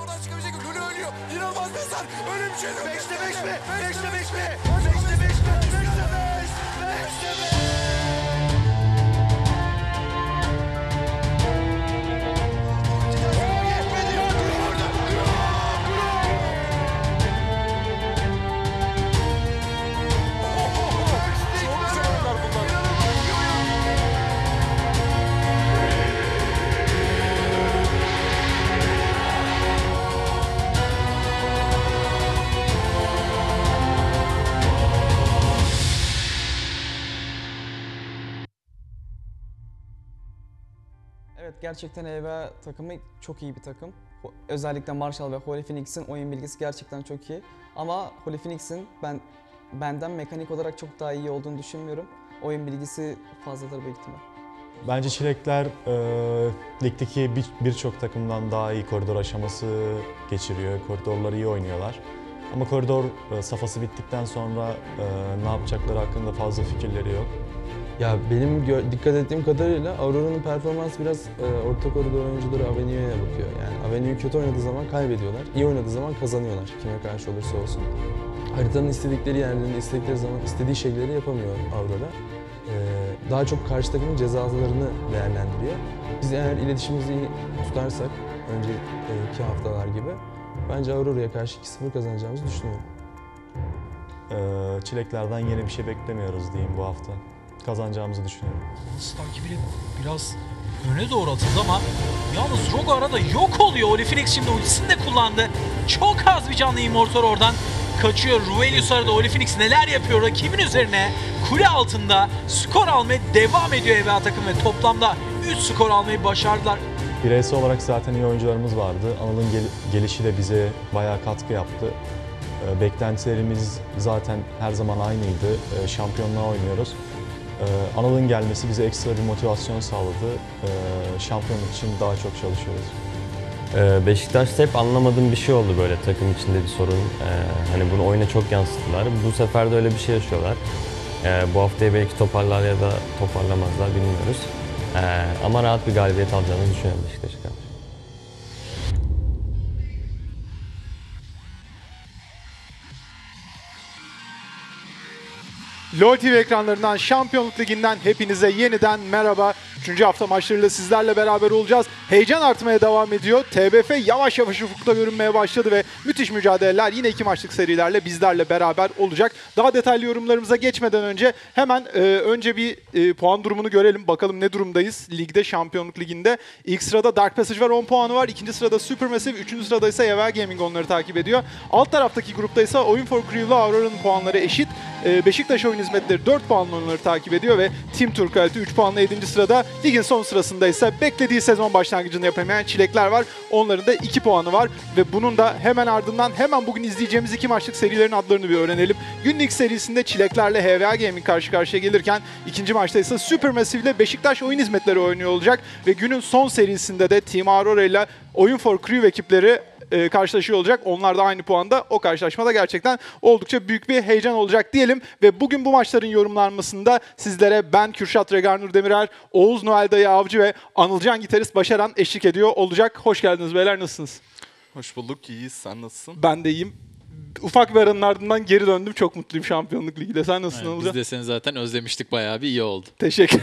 oradan çıkabilecek. Lulu ölüyor. İnanılmaz bir hasar. Öyle bir şey yok. 5'te 5 mi? 5'te 5 mi? 5'te 5 mi? 5'te 5. 5'te 5. Evet, gerçekten EVA takımı çok iyi bir takım. Özellikle Marshall ve Holy Phoenix'in oyun bilgisi gerçekten çok iyi. Ama Holy Phoenix'in benden mekanik olarak çok daha iyi olduğunu düşünmüyorum. Oyun bilgisi fazladır büyük ihtimal. Bence Çilekler ligdeki birçok takımdan daha iyi koridor aşaması geçiriyor. Koridorları iyi oynuyorlar. Ama koridor safhası bittikten sonra ne yapacakları hakkında fazla fikirleri yok. Ya benim dikkat ettiğim kadarıyla Aurora'nın performansı biraz orta koridor oyuncuları Avenue'ye bakıyor. Yani Avenue kötü oynadığı zaman kaybediyorlar, iyi oynadığı zaman kazanıyorlar kime karşı olursa olsun. Haritanın istedikleri yerlerinde, istedikleri zaman istediği şeyleri yapamıyor Aurora. Daha çok karşı takımın cezalarını değerlendiriyor. Biz eğer iletişimimizi iyi tutarsak, önceki haftalar gibi, bence Aurora'ya karşı 2-0 kazanacağımızı düşünüyorum. Çileklerden yeni bir şey beklemiyoruz diyeyim bu hafta. Kazanacağımızı düşünüyorum. Takibiyle biraz öne doğru atıldı ama yalnız Rogue arada yok oluyor. Holy Phoenix şimdi ultisini de kullandı. Çok az bir canlı Immortor oradan kaçıyor. Ruvelius arada Holy Phoenix neler yapıyor rakibin üzerine. Kule altında skor almaya devam ediyor EVA takım ve toplamda 3 skor almayı başardılar. Bireysel olarak zaten iyi oyuncularımız vardı. Anıl'ın gelişi de bize bayağı katkı yaptı. Beklentilerimiz zaten her zaman aynıydı. Şampiyonluğa oynuyoruz. Anıl'ın gelmesi bize ekstra bir motivasyon sağladı. Şampiyonluk için daha çok çalışıyoruz. Beşiktaş'ta hep anlamadığım bir şey oldu böyle takım içinde bir sorun. Hani bunu oyuna çok yansıttılar. Bu sefer de öyle bir şey yaşıyorlar. Bu haftayı belki toparlar ya da toparlamazlar bilmiyoruz. Ama rahat bir galibiyet alacağını düşünüyorum Beşiktaş'a karşı. LoL TV ekranlarından Şampiyonluk Ligi'nden hepinize yeniden merhaba. 3. hafta maçlarıyla sizlerle beraber olacağız. Heyecan artmaya devam ediyor. TBF yavaş yavaş ufukta görünmeye başladı ve müthiş mücadeleler yine 2 maçlık serilerle bizlerle beraber olacak. Daha detaylı yorumlarımıza geçmeden önce hemen önce bir puan durumunu görelim. Bakalım ne durumdayız ligde, Şampiyonluk Ligi'nde. İlk sırada Dark Passage var, 10 puanı var. İkinci sırada Supermassive, 3. sırada ise EVA Gaming onları takip ediyor. Alt taraftaki grupta ise Oyun for Crew ile Aurora'nın puanları eşit. Beşiktaş Oyun Hizmetleri 4 puanla onları takip ediyor ve Team Turquoise 3 puanla 7. sırada. Ligin son sırasında ise beklediği sezon başlangıcını yapamayan Çilekler var. Onların da 2 puanı var ve bunun da hemen ardından hemen bugün izleyeceğimiz 2 maçlık serilerin adlarını bir öğrenelim. Günün ilk serisinde Çileklerle HVA Gaming karşı karşıya gelirken ikinci maçta ise Supermassive ile Beşiktaş Oyun Hizmetleri oynuyor olacak ve günün son serisinde de Team Aurora ile Oyun for Crew ekipleri karşılaşıyor olacak. Onlar da aynı puanda. O karşılaşmada gerçekten oldukça büyük bir heyecan olacak diyelim. Ve bugün bu maçların yorumlanmasında sizlere ben Kürşat Regarnur Demirer, Oğuz Noel Dayı Avcı ve Anılcan Gitarist Başaran eşlik ediyor olacak. Hoş geldiniz beyler, nasılsınız? Hoş bulduk, iyiyiz. Sen nasılsın? Ben de iyiyim. Ufak bir aranın ardından geri döndüm. Çok mutluyum Şampiyonluk Ligi'de. Sen nasılsın Anılcan? Biz de seni zaten özlemiştik, bayağı bir iyi oldu. Teşekkür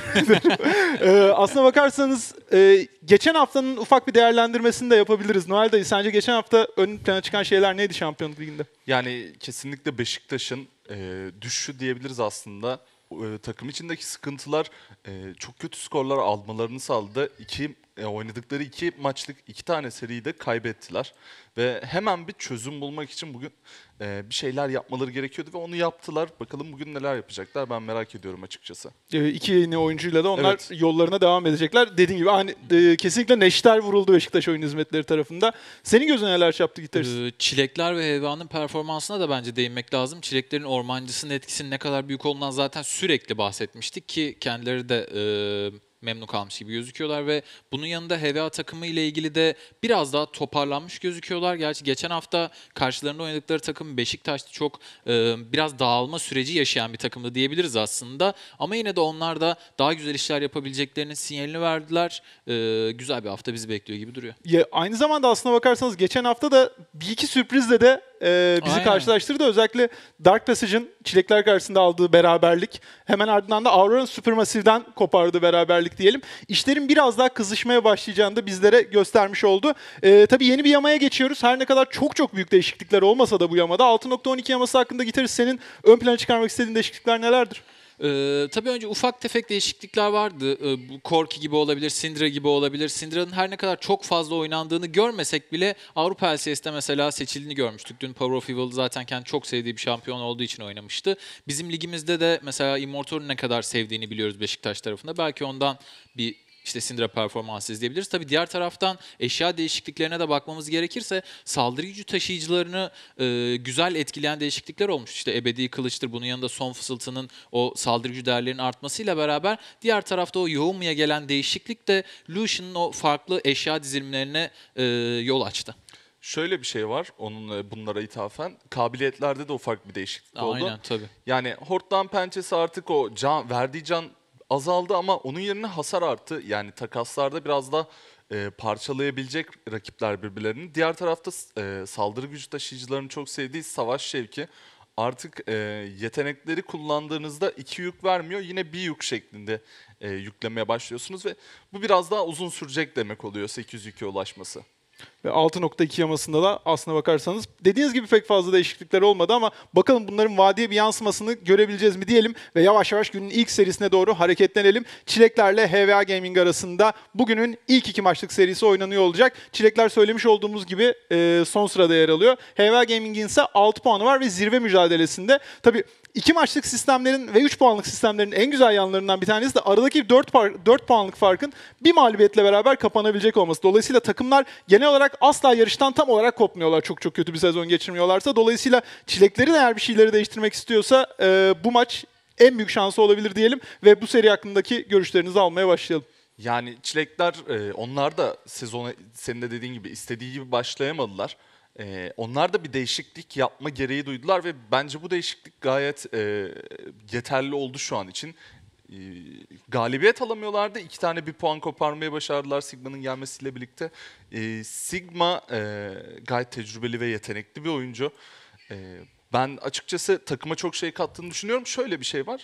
ederim. Aslına bakarsanız geçen haftanın ufak bir değerlendirmesini de yapabiliriz. Noel Dayı, sence geçen hafta ön plana çıkan şeyler neydi Şampiyonluk Ligi'nde? Yani kesinlikle Beşiktaş'ın düşüşü diyebiliriz aslında. Takım içindeki sıkıntılar çok kötü skorlar almalarını sağladı. Oynadıkları 2 maçlık 2 tane seriyi de kaybettiler. Ve hemen bir çözüm bulmak için bugün bir şeyler yapmaları gerekiyordu ve onu yaptılar. Bakalım bugün neler yapacaklar, ben merak ediyorum açıkçası. 2 yeni oyuncuyla da onlar Evet. yollarına devam edecekler. Dediğim gibi hani, kesinlikle neşter vuruldu Beşiktaş Oyun Hizmetleri tarafında. Senin gözüne neler çarptı Gitarist? Çilekler ve HVA'nın performansına da bence değinmek lazım. Çileklerin ormancısının etkisinin ne kadar büyük olduğundan zaten sürekli bahsetmiştik ki kendileri de memnun kalmış gibi gözüküyorlar ve bunun yanında HVA takımı ile ilgili de biraz daha toparlanmış gözüküyorlar. Gerçi geçen hafta karşılarında oynadıkları takım Beşiktaş'ta çok biraz dağılma süreci yaşayan bir takımdı diyebiliriz aslında. Ama yine de onlar da daha güzel işler yapabileceklerinin sinyalini verdiler. Güzel bir hafta bizi bekliyor gibi duruyor. Ya, aynı zamanda aslına bakarsanız geçen hafta da bir iki sürprizle de bizi Aynen. karşılaştırdı. Özellikle Dark Passage'ın Çilekler karşısında aldığı beraberlik. Hemen ardından da Aurora'nın Supermassive'den kopardığı beraberlik diyelim. İşlerin biraz daha kızışmaya başlayacağını da bizlere göstermiş oldu. Tabii yeni bir yamaya geçiyoruz. Her ne kadar çok büyük değişiklikler olmasa da bu yamada 6.12 yaması hakkında gitarist senin ön plana çıkarmak istediğin değişiklikler nelerdir? Tabii önce ufak tefek değişiklikler vardı. Bu Corki gibi olabilir, Syndra gibi olabilir. Syndra'nın her ne kadar çok fazla oynandığını görmesek bile Avrupa LCS'de mesela seçildiğini görmüştük. Dün Power of Evil zaten kendi çok sevdiği bir şampiyon olduğu için oynamıştı. Bizim ligimizde de mesela Immortal'u ne kadar sevdiğini biliyoruz Beşiktaş tarafında. Belki ondan bir işte Syndra performansı izleyebiliriz. Tabii diğer taraftan eşya değişikliklerine de bakmamız gerekirse saldırı gücü taşıyıcılarını güzel etkileyen değişiklikler olmuş. İşte ebedi kılıçtır, bunun yanında son fısıltının o saldırı gücü değerlerinin artmasıyla beraber diğer tarafta o Youmu'ya gelen değişiklik de Lucian'ın o farklı eşya dizilimlerine yol açtı. Şöyle bir şey var onun bunlara ithafen. Kabiliyetlerde de ufak bir değişiklik oldu. Aynen tabii. Yani Hort'tan pençesi artık o verdiği can azaldı ama onun yerine hasar arttı. Yani takaslarda biraz da parçalayabilecek rakipler birbirlerini. Diğer tarafta saldırı gücü taşıyıcılarının çok sevdiği savaş şevki. Artık yetenekleri kullandığınızda 2 yük vermiyor. Yine bir yük şeklinde yüklemeye başlıyorsunuz ve bu biraz daha uzun sürecek demek oluyor 8 yüke ulaşması. Ve 6.2 yamasında da aslına bakarsanız dediğiniz gibi pek fazla değişiklikler olmadı ama bakalım bunların vadeye bir yansımasını görebileceğiz mi diyelim ve yavaş yavaş günün ilk serisine doğru hareketlenelim. Çileklerle HVA Gaming arasında bugünün ilk 2 maçlık serisi oynanıyor olacak. Çilekler söylemiş olduğumuz gibi son sırada yer alıyor. HVA Gaming'in ise 6 puanı var ve zirve mücadelesinde. Tabii 2 maçlık sistemlerin ve 3 puanlık sistemlerin en güzel yanlarından bir tanesi de aradaki 4 puanlık farkın bir mağlubiyetle beraber kapanabilecek olması. Dolayısıyla takımlar genel olarak asla yarıştan tam olarak kopmuyorlar. Çok kötü bir sezon geçirmiyorlarsa. Dolayısıyla Çileklerin eğer bir şeyleri değiştirmek istiyorsa bu maç en büyük şansı olabilir diyelim ve bu seri hakkındaki görüşlerinizi almaya başlayalım. Yani Çilekler onlar da sezona senin de dediğin gibi istediği gibi başlayamadılar. Onlar da bir değişiklik yapma gereği duydular ve bence bu değişiklik gayet yeterli oldu şu an için. Galibiyet alamıyorlardı. 2 tane bir puan koparmayı başardılar Sigma'nın gelmesiyle birlikte. Sigma gayet tecrübeli ve yetenekli bir oyuncu. Ben açıkçası takıma çok şey kattığını düşünüyorum. Şöyle bir şey var.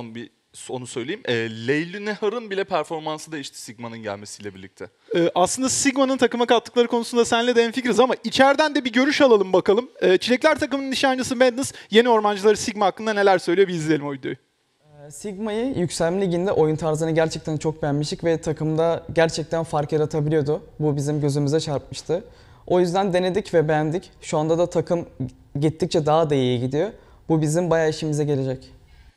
Onu söyleyeyim. Leyli Nehar'ın bile performansı değişti Sigma'nın gelmesiyle birlikte. Aslında Sigma'nın takıma kattıkları konusunda seninle de hemfikiriz ama içeriden de bir görüş alalım bakalım. Çilekler takımının nişancısı Madness yeni ormancıları Sigma hakkında neler söylüyor, bir izleyelim o videoyu. Sigma'yı Yükselme Ligi'nde oyun tarzını gerçekten çok beğenmiştik ve takımda gerçekten fark yaratabiliyordu. Bu bizim gözümüze çarpmıştı. O yüzden denedik ve beğendik. Şu anda da takım gittikçe daha da iyi gidiyor. Bu bizim bayağı işimize gelecek.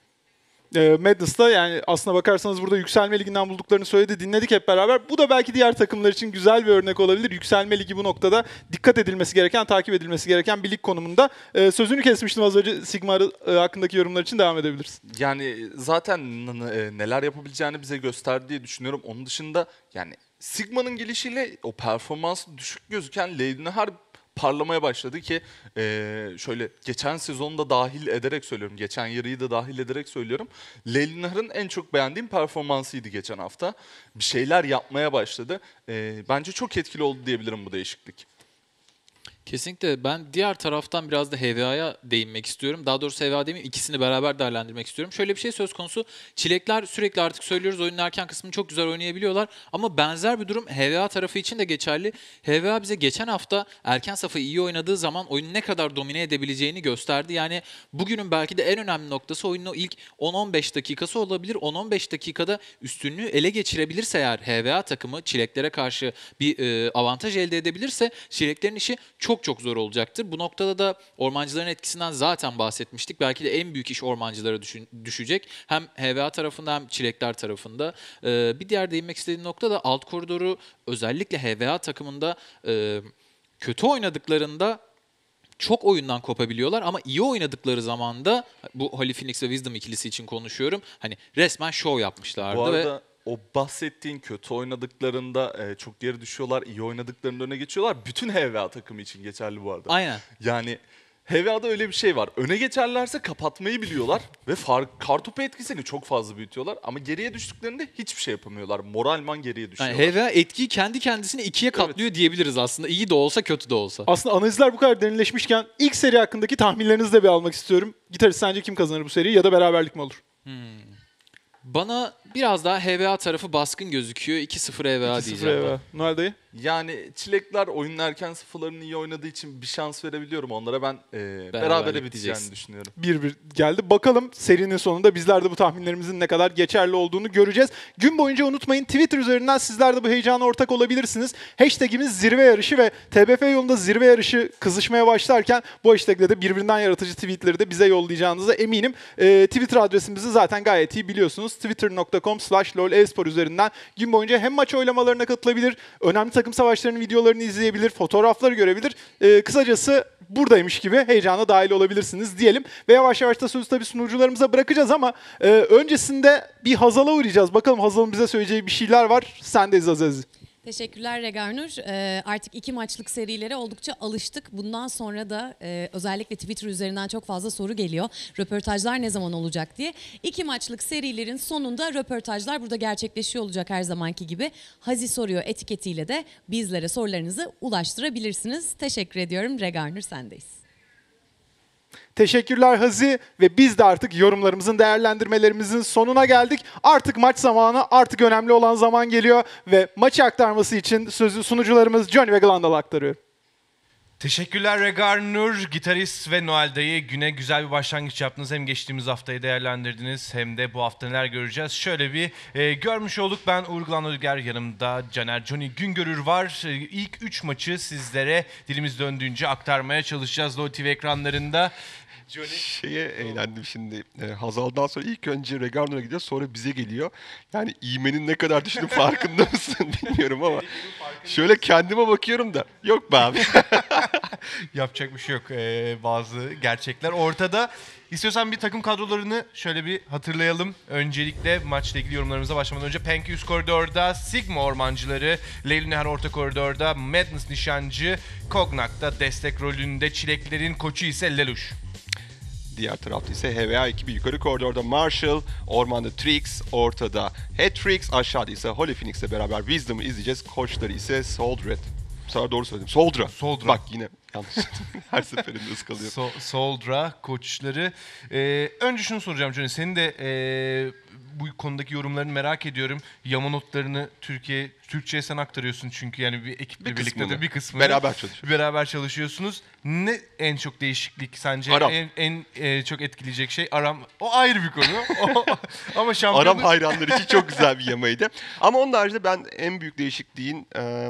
Madness'ta yani aslına bakarsanız burada Yükselme Ligi'nden bulduklarını söyledi, dinledik hep beraber. Bu da belki diğer takımlar için güzel bir örnek olabilir. Yükselme Ligi bu noktada dikkat edilmesi gereken, takip edilmesi gereken bir lig konumunda. Sözünü kesmiştim az önce, Sigma hakkındaki yorumlar için devam edebiliriz. Yani zaten neler yapabileceğini bize gösterdi diye düşünüyorum. Onun dışında yani Sigma'nın gelişiyle o performansı düşük gözüken Leyli Nehar parlamaya başladı ki şöyle geçen sezonu da dahil ederek söylüyorum. Geçen yarıyı da dahil ederek söylüyorum. Leyli Nehar'ın en çok beğendiğim performansıydı geçen hafta. Bir şeyler yapmaya başladı. Bence çok etkili oldu diyebilirim bu değişiklik. Kesinlikle. Ben diğer taraftan biraz da HVA'ya değinmek istiyorum. Daha doğrusu HVA demeyeyim, ikisini beraber değerlendirmek istiyorum. Şöyle bir şey söz konusu. Çilekler sürekli artık söylüyoruz, oyunun erken kısmını çok güzel oynayabiliyorlar. Ama benzer bir durum HVA tarafı için de geçerli. HVA bize geçen hafta erken safha iyi oynadığı zaman oyunu ne kadar domine edebileceğini gösterdi. Yani bugünün belki de en önemli noktası oyunun o ilk 10-15 dakikası olabilir. 10-15 dakikada üstünlüğü ele geçirebilirse eğer HVA takımı Çileklere karşı bir avantaj elde edebilirse Çileklerin işi çok zor olacaktır. Bu noktada da ormancıların etkisinden zaten bahsetmiştik. Belki de en büyük iş ormancılara düşecek. Hem HVA tarafında hem Çilekler tarafında. Bir diğer değinmek istediğim nokta da alt koridoru özellikle HVA takımında kötü oynadıklarında çok oyundan kopabiliyorlar ama iyi oynadıkları zaman da bu Holy Phoenix ve Wisdom ikilisi için konuşuyorum. Hani resmen show yapmışlardı Bu arada o bahsettiğin kötü oynadıklarında çok geri düşüyorlar, iyi oynadıklarında öne geçiyorlar. Bütün HVA takımı için geçerli bu arada. Aynen. Yani HVA'da öyle bir şey var. Öne geçerlerse kapatmayı biliyorlar ve kartopu etkisini çok fazla büyütüyorlar. Ama geriye düştüklerinde hiçbir şey yapamıyorlar. Moralman geriye düşüyorlar. Yani HVA etkiyi kendi kendisine ikiye katlıyor diyebiliriz aslında. İyi de olsa kötü de olsa. Aslında analizler bu kadar derinleşmişken ilk seri hakkındaki tahminlerinizi de bir almak istiyorum. Gitarist sence kim kazanır bu seriyi ya da beraberlik mi olur? Bana biraz daha HVA tarafı baskın gözüküyor. 2-0 HVA 2-0 diyeceğim. HVA. Noel dayı? Yani çilekler oyunun erken sıfırlarını iyi oynadığı için bir şans verebiliyorum onlara. Ben berabere Beraberlik biteceğini diyeceksin. düşünüyorum. 1-1 geldi. Bakalım serinin sonunda bizler de bu tahminlerimizin ne kadar geçerli olduğunu göreceğiz. Gün boyunca unutmayın, Twitter üzerinden sizler de bu heyecana ortak olabilirsiniz. Hashtagimiz zirve yarışı ve TBF yolunda zirve yarışı kızışmaya başlarken bu hashtagle de birbirinden yaratıcı tweetleri de bize yollayacağınıza eminim. Twitter adresimizi zaten gayet iyi biliyorsunuz. twitter.com/lolespor üzerinden gün boyunca hem maç oylamalarına katılabilir, önemli takım savaşlarının videolarını izleyebilir, fotoğrafları görebilir. Kısacası buradaymış gibi heyecana dahil olabilirsiniz diyelim. Ve yavaş yavaş da sözü tabii sunucularımıza bırakacağız ama öncesinde bir Hazal'a uğrayacağız. Bakalım Hazal'ın bize söyleyeceği bir şeyler var. Sendeyiz Aziz. Teşekkürler Regarnur. Artık 2 maçlık serilere oldukça alıştık. Bundan sonra da özellikle Twitter üzerinden çok fazla soru geliyor. Röportajlar ne zaman olacak diye. 2 maçlık serilerin sonunda röportajlar burada gerçekleşiyor olacak her zamanki gibi. Hazi soruyor etiketiyle de bizlere sorularınızı ulaştırabilirsiniz. Teşekkür ediyorum. Regarnur sendeyiz. Teşekkürler Hazi ve biz de artık yorumlarımızın, değerlendirmelerimizin sonuna geldik. Artık maç zamanı, artık önemli olan zaman geliyor ve maçı aktarması için sözü sunucularımız Johnny ve Glandal'a aktarıyor. Teşekkürler Regarnur, gitarist ve Noel dayı. Güne güzel bir başlangıç yaptınız. Hem geçtiğimiz haftayı değerlendirdiniz hem de bu hafta neler göreceğiz. Şöyle bir görmüş olduk. Ben Uğur Glandal'ger, yanımda Caner Johnny Güngörür var. İlk 3 maçı sizlere dilimiz döndüğünce aktarmaya çalışacağız LoL TV ekranlarında. Şeye eğlendim şimdi. Hazal'dan sonra ilk önce Regarnor'a gidiyor, sonra bize geliyor. Yani iğmenin ne kadar düştüğünün farkında mısın bilmiyorum ama şöyle kendime bakıyorum da yok be abi. Yapacak bir şey yok. Bazı gerçekler ortada. İstiyorsan bir takım kadrolarını şöyle bir hatırlayalım. Öncelikle maçla ilgili yorumlarımıza başlamadan önce Penki üst koridorda, Sigma ormancıları, Leyli Nehar orta koridorda, Madness nişancı, Kognak'ta destek rolünde, Çileklerin koçu ise Lelouch. Diğer tarafta ise HVA ekibi yukarı koridorda Marshall, ormanda Trix, ortada Hatrix, aşağıda ise Holy Phoenix'le beraber Wisdom'ı izleyeceğiz. Koçları ise Soldred. Sana doğru söyledim. Soldra. Bak yine yanlış. Her seferinde ıskalıyorum. Soldra koçları. Önce şunu soracağım Johnny. Senin de bu konudaki yorumlarını merak ediyorum. Yama notlarını Türkçe'ye sen aktarıyorsun çünkü yani bir ekiple birlikte de bir kısmını beraber çalışıyorsunuz. Ne en çok değişiklik sence? Aram. En çok etkileyecek şey Aram. O ayrı bir konu. Ama şampiyonluk... Aram hayranları için çok güzel bir yamaydı. Ama onun haricinde ben en büyük değişikliğin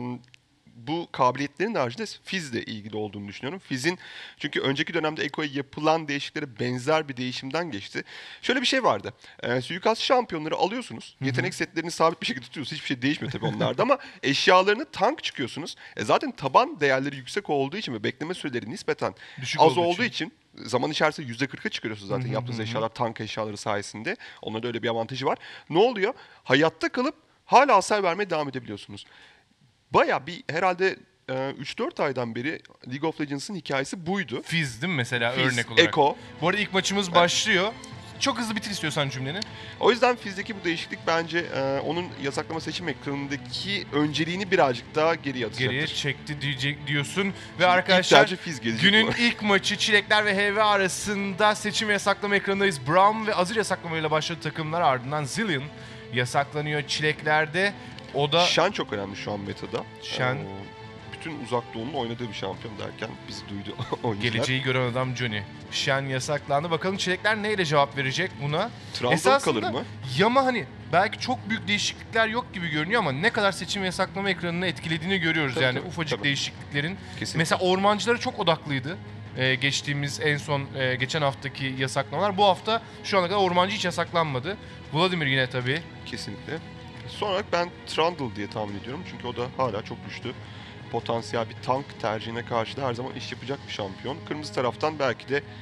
bu kabiliyetlerin haricinde Fizz'le ilgili olduğunu düşünüyorum. Fizz'in çünkü önceki dönemde Eko'ya yapılan değişiklere benzer bir değişimden geçti. Şöyle bir şey vardı. Suikast şampiyonları alıyorsunuz. Yetenek setlerini sabit bir şekilde tutuyorsunuz. Hiçbir şey değişmiyor tabii onlarda ama eşyalarını tank çıkıyorsunuz. Zaten taban değerleri yüksek olduğu için ve bekleme süreleri nispeten düşük az olduğu için zaman içerisinde %40'a çıkarıyorsunuz zaten yaptığınız eşyalar, tank eşyaları sayesinde. Onlarda öyle bir avantajı var. Ne oluyor? Hayatta kalıp hala hasar vermeye devam edebiliyorsunuz. Bayağı bir herhalde 3-4 aydan beri League of Legends'ın hikayesi buydu. Fizz değil mi mesela Fizz, örnek olarak? Echo. Bu arada ilk maçımız başlıyor. Çok hızlı bitir istiyorsan cümleni. O yüzden Fizz'deki bu değişiklik bence onun yasaklama seçim ekranındaki önceliğini birazcık daha geriye atacaktır. Geriye çekti diyorsun. Ve arkadaşlar günün ilk maçı Çilekler ve HV arasında seçim ve yasaklama ekranındayız. Braum ve Azir yasaklamayla başladı takımlar, ardından Zillion yasaklanıyor Çilekler'de. O da Shen çok önemli şu an metada. Shen bütün uzak doğunun oynadığı bir şampiyon derken bizi duydu oyuncular. Geleceği gören adam Johnny. Shen yasaklandı. Bakalım Çilekler neyle cevap verecek buna? Trundle kalır mı? Yama hani belki çok büyük değişiklikler yok gibi görünüyor ama ne kadar seçim ve yasaklama ekranını etkilediğini görüyoruz. Tabii, yani tabii, ufacık değişikliklerin. Kesinlikle. Mesela ormancılara çok odaklıydı. Geçtiğimiz en son geçen haftaki yasaklamalar. Bu hafta şu ana kadar ormancı hiç yasaklanmadı. Vladimir yine tabii. Kesinlikle. Son olarak ben Trundle diye tahmin ediyorum. Çünkü o da hala çok güçlü. Potansiyel bir tank tercihine karşı da her zaman iş yapacak bir şampiyon. Kırmızı taraftan belki de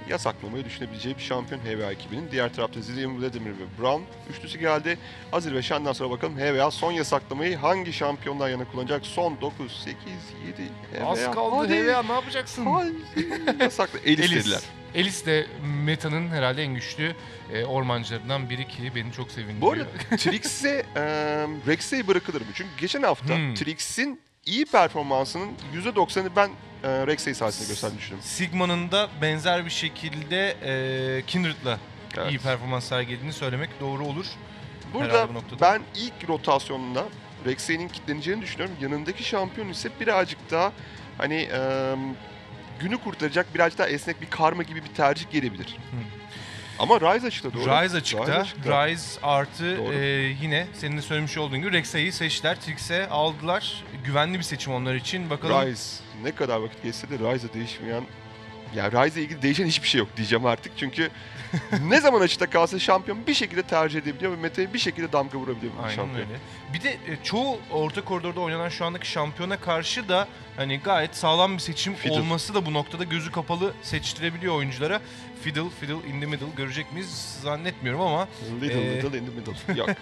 yasaklamayı düşünebileceği bir şampiyon HVA ekibinin. Diğer tarafta Zillian, Vladimir ve Brown üçlüsü geldi. Azir ve Shen'den sonra bakalım HVA son yasaklamayı hangi şampiyonlar yana kullanacak? Son 9, 8, 7 HVA. Az kaldı Hadi. HVA, ne yapacaksın? Hadi. Yasakla. Elis dediler. Elis de meta'nın herhalde en güçlü ormancılarından biri ki beni çok sevindiriyor. Bu arada Trix'e Rex'e bırakılır mı? Çünkü geçen hafta Trix'in iyi performansının %90'ını ben Rex'e sayesinde gösterdiğini düşünüyorum. Sigma'nın da benzer bir şekilde Kindred'la iyi performans sergilediğini söylemek doğru olur. Burada ben ilk rotasyonunda Rex'e'nin kitleneceğini düşünüyorum. Yanındaki şampiyon ise birazcık daha hani günü kurtaracak, birazcık daha esnek bir karma gibi bir tercih gelebilir. Ama Ryze açıkta doğru. Ryze açıkta. Ryze artı yine senin de söylemiş olduğun gibi Rex'e'yi seçtiler. Trix'e aldılar. Güvenli bir seçim onlar için. Bakalım. Ryze ne kadar vakit geçse de Ryze'a değişmeyen, yani Ryze'e ilgili değişen hiçbir şey yok diyeceğim artık. Çünkü ne zaman açıkta kalsa şampiyon bir şekilde tercih edebiliyor ve meta'ya bir şekilde damga vurabiliyor bir şampiyon. Öyle. Bir de çoğu orta koridorda oynanan şu andaki şampiyona karşı da hani gayet sağlam bir seçim olması da bu noktada gözü kapalı seçtirebiliyor oyunculara. Fiddle in the middle görecek miyiz zannetmiyorum ama. Little in the middle. Yok.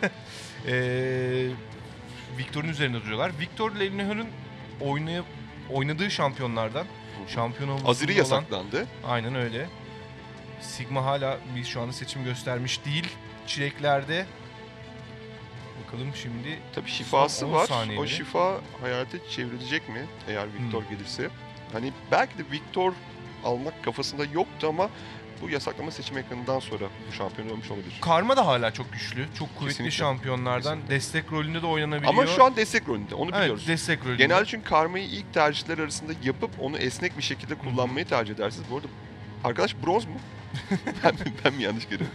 Victor'un üzerinde duruyorlar. Victor Leinhaer'ın oynadığı şampiyonlardan. Şampiyon olması Azir'i yasaklandı. Aynen öyle. Sigma hala bir şu anda seçim göstermiş değil. Çileklerde. Bakalım şimdi. Tabii şifası var. Saniyeleri. O şifa hayata çevrilecek mi eğer Victor gelirse? Hani belki de Victor almak kafasında yoktu ama bu yasaklama seçim ekranından sonra bu şampiyon olmuş olabilir. Karma da hala çok güçlü. Çok kuvvetli Kesinlikle. şampiyonlardan. Kesinlikle. Destek rolünde de oynanabiliyor. Ama şu an destek rolünde. Onu biliyoruz. Evet, destek rolünde. Genelde çünkü karmayı ilk tercihler arasında yapıp onu esnek bir şekilde kullanmayı tercih edersiniz. Bu arada arkadaş bronz mu? ben mi yanlış görüyorum?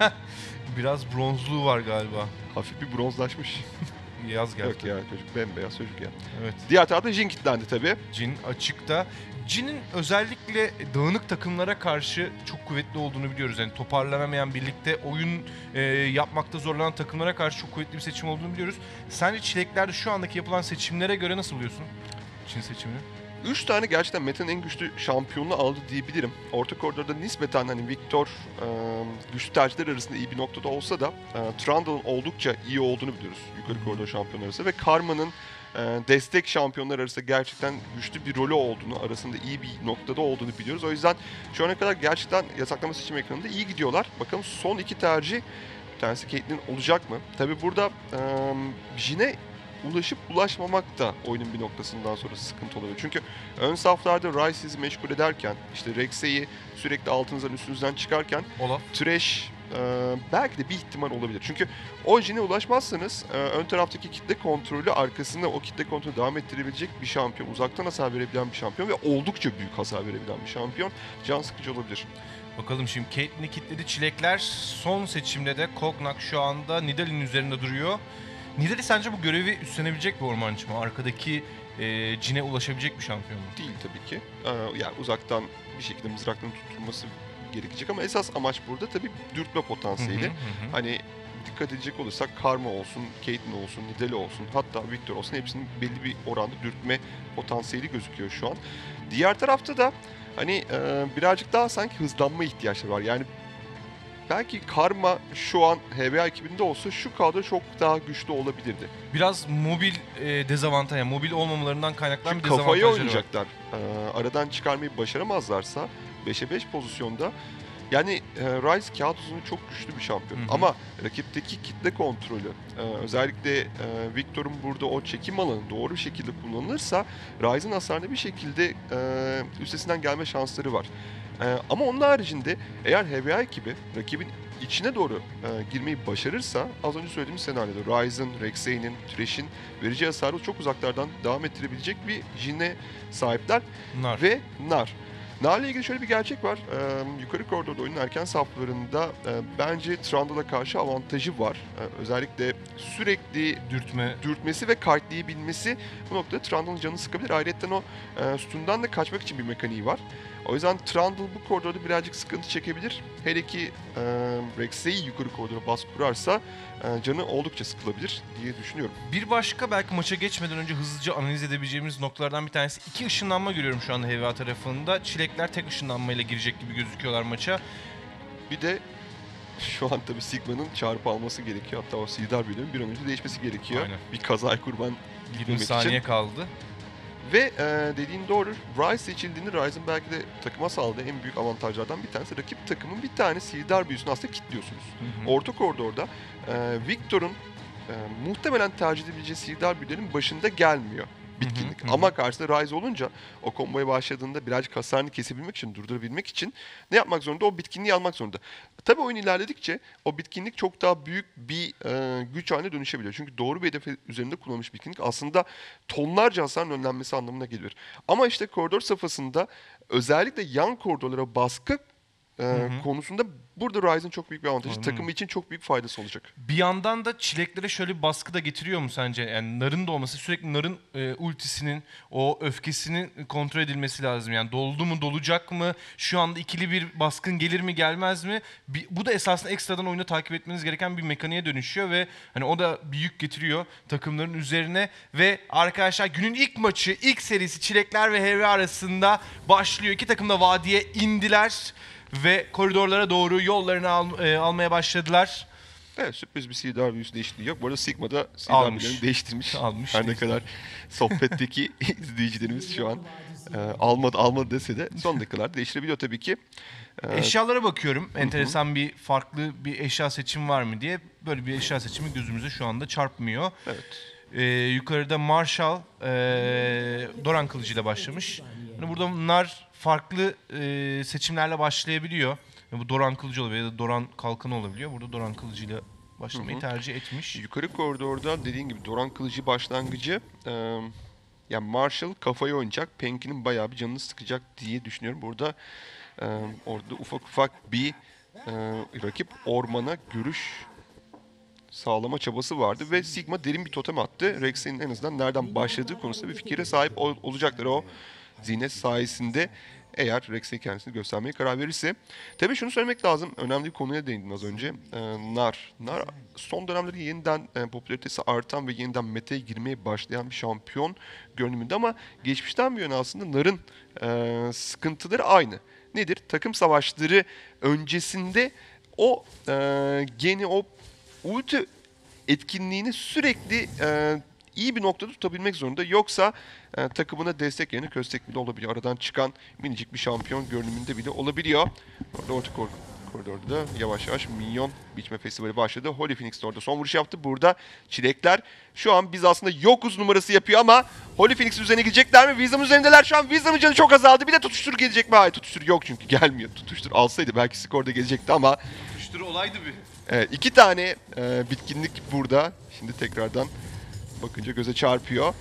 Biraz bronzluğu var galiba. Hafif bir bronzlaşmış. Yaz geldi. Yok ya, çocuk bembeyaz çocuk ya. Evet. Diğer tarafta Jhin kilitlendi tabii. Jhin açıkta. Jhin'in özellikle dağınık takımlara karşı çok kuvvetli olduğunu biliyoruz. Yani toparlanamayan, birlikte oyun yapmakta zorlanan takımlara karşı çok kuvvetli bir seçim olduğunu biliyoruz. Sence çileklerde şu andaki yapılan seçimlere göre nasıl buluyorsun Jhin seçimini? 3 tane gerçekten Meta'nın en güçlü şampiyonunu aldı diyebilirim. Orta koridorda nispeten hani Victor güçlü tercihler arasında iyi bir noktada olsa da Trundle'ın oldukça iyi olduğunu biliyoruz yukarı koridor şampiyonları arasında ve Karma'nın destek şampiyonlar arasında gerçekten güçlü bir rolü olduğunu, arasında iyi bir noktada olduğunu biliyoruz. O yüzden şu ana kadar gerçekten yasaklama seçim ekranında iyi gidiyorlar. Bakalım son iki tercih, bir tanesi Caitlyn olacak mı? Tabii burada Jhin'e ulaşıp ulaşmamak da oyunun bir noktasından sonra sıkıntı olabilir. Çünkü ön saflarda Ryze sizi meşgul ederken, işte Rex'e'yi sürekli altınızdan üstünüzden çıkarken Thresh belki de bir ihtimal olabilir. Çünkü o Jhin'e ulaşmazsanız ön taraftaki kitle kontrolü arkasında o kitle kontrolü devam ettirebilecek bir şampiyon, uzaktan hasar verebilen bir şampiyon ve oldukça büyük hasar verebilen bir şampiyon can sıkıcı olabilir. Bakalım şimdi Caitlyn'i kilitledi çilekler. Son seçimde de Kog'Maw şu anda Nidalee'nin üzerinde duruyor. Nidalee sence bu görevi üstlenebilecek bir ormancı mı? Arkadaki Jhin'e ulaşabilecek bir şampiyon mu? Değil tabii ki. Yani uzaktan bir şekilde mızrakların tutulması gerekecek ama esas amaç burada tabii dürtme potansiyeli. Hani dikkat edecek olursak Karma olsun, Caitlyn olsun, Nidalee olsun, hatta Victor olsun hepsinin belli bir oranda dürtme potansiyeli gözüküyor şu an. Diğer tarafta da hani birazcık daha sanki hızlanma ihtiyaçları var. Yani belki Karma şu an HVA ekibinde olsa şu kadro çok daha güçlü olabilirdi. Biraz mobil dezavantaj, yani mobil olmamalarından kaynaklanan bir kafayı dezavantajları oynayacaklar. Aradan çıkarmayı başaramazlarsa 5'e 5 pozisyonda yani Ryze kağıt uzunu çok güçlü bir şampiyon. Ama rakipteki kitle kontrolü özellikle Victor'un burada o çekim alanı doğru bir şekilde kullanılırsa Ryze'ın hasarına bir şekilde üstesinden gelme şansları var. Ama onun haricinde eğer HVA ekibi rakibin içine doğru girmeyi başarırsa az önce söylediğimiz senaryoda Ryze'ın, Rex'e'nin, Thresh'in vereceği hasarı çok uzaklardan devam ettirebilecek bir Jhin'e sahipler. Ve Nar. Nar'la ilgili şöyle bir gerçek var. Yukarı koridorda oyunun erken saflarında bence Trundle'a karşı avantajı var. Özellikle sürekli dürtmesi ve kartlayabilmesi bu noktada Trundle'ın canını sıkabilir. Ayrıca o sütundan da kaçmak için bir mekaniği var. O yüzden Trundle bu koridorda birazcık sıkıntı çekebilir. Hele ki Rex'e yukarı koridora baskı kurarsa canı oldukça sıkılabilir diye düşünüyorum. Bir başka belki maça geçmeden önce hızlıca analiz edebileceğimiz noktalardan bir tanesi. 2 ışınlanma görüyorum şu anda HVA tarafında. Çilekler tek ışınlanmayla girecek gibi gözüküyorlar maça. Bir de şu an tabii Sigma'nın çarpı alması gerekiyor. Hatta o Sihdar büyülerin bir an önce değişmesi gerekiyor. Aynen. Bir kazaya kurban 20 gitmemek saniye için. kaldı. Ve dediğin doğru. Ryze seçildiğinde Ryze'ın belki de takıma sağladığı en büyük avantajlardan bir tanesi. Rakip takımın bir tane Sihdar büyüsünü aslında kilitliyorsunuz. Orta koridorda Victor'un muhtemelen tercih edebileceği Sihdar büyülerin başında gelmiyor bitkinlik. Ama karşısında Ryze olunca o komboya başladığında birazcık hasarını kesebilmek için, durdurabilmek için ne yapmak zorunda? O bitkinliği almak zorunda. Tabii oyun ilerledikçe o bitkinlik çok daha büyük bir güç haline dönüşebiliyor. Çünkü doğru bir hedef üzerinde kullanılmış bitkinlik aslında tonlarca hasarın önlenmesi anlamına gelir. Ama işte koridor safhasında özellikle yan koridorlara baskı konusunda burada Ryze'ın çok büyük bir avantajı. Takımı için çok büyük faydası olacak. Bir yandan da çileklere şöyle bir baskı da getiriyor mu sence? Yani Nar'ın da olması, sürekli Nar'ın ultisinin, o öfkesinin kontrol edilmesi lazım. Yani doldu mu, dolacak mı? Şu anda ikili bir baskın gelir mi, gelmez mi? Bu da esasında ekstradan oyunu takip etmeniz gereken bir mekaniğe dönüşüyor ve hani o da bir yük getiriyor takımların üzerine. Ve arkadaşlar günün ilk maçı, ilk serisi Çilekler ve HV arasında başlıyor. İki takım da vadiye indiler ve koridorlara doğru yollarını almaya başladılar. Evet, sürpriz bir Sihdar büyüsü değişikliği yok. Bu arada Sigma'da Sihdar büyülerini değiştirmiş. Almış. Her ne kadar sohbetteki izleyicilerimiz şu an almadı dese de son dakikalarda değiştirebiliyor tabii ki. Eşyalara bakıyorum. Enteresan bir farklı bir eşya seçimi var mı diye. Böyle bir eşya seçimi gözümüze şu anda çarpmıyor. Evet. Yukarıda Marshall Doran kılıcıyla başlamış. Yani burada Nar farklı seçimlerle başlayabiliyor. Yani bu Doran kılıcı olabiliyor ya da Doran kalkanı olabiliyor. Burada Doran kılıcıyla başlamayı tercih etmiş. Yukarı koridorda dediğin gibi Doran kılıcı başlangıcı yani Marshall kafayı oynayacak. Penki'nin bayağı bir canını sıkacak diye düşünüyorum. Burada orada ufak bir rakip ormana görüş sağlama çabası vardı ve Sigma derin bir totem attı. Rex'in en azından nereden başladığı konusunda bir fikire sahip olacaklar o zinet sayesinde, eğer Rex'e kendisini göstermeye karar verirse. Tabii şunu söylemek lazım. Önemli bir konuya değindim az önce. Nar son dönemlerde yeniden popülaritesi artan ve yeniden meta'ya girmeye başlayan bir şampiyon görünümünde, ama geçmişten bir yana aslında Nar'ın sıkıntıları aynı. Nedir? Takım savaşları öncesinde o geni, o ulti etkinliğini sürekli iyi bir noktada tutabilmek zorunda. Yoksa takımına destek yerine köstek bile olabiliyor. Aradan çıkan minicik bir şampiyon görünümünde bile olabiliyor. Orta koridorda da yavaş yavaş minyon biçme festivali başladı. Holy Phoenix de orada son vuruş yaptı. Burada Çilekler şu an biz aslında yokuz numarası yapıyor ama Holy Phoenix üzerine gidecekler mi? Wisdom üzerindeler şu an. Wisdom'ın canı çok azaldı. Bir de tutuştur gelecek mi? Hayır, tutuştur yok çünkü gelmiyor. Tutuştur alsaydı belki skorda gelecekti ama. Tutuştur olaydı bir. İki tane bitkinlik burada. Şimdi tekrardan bakınca göze çarpıyor.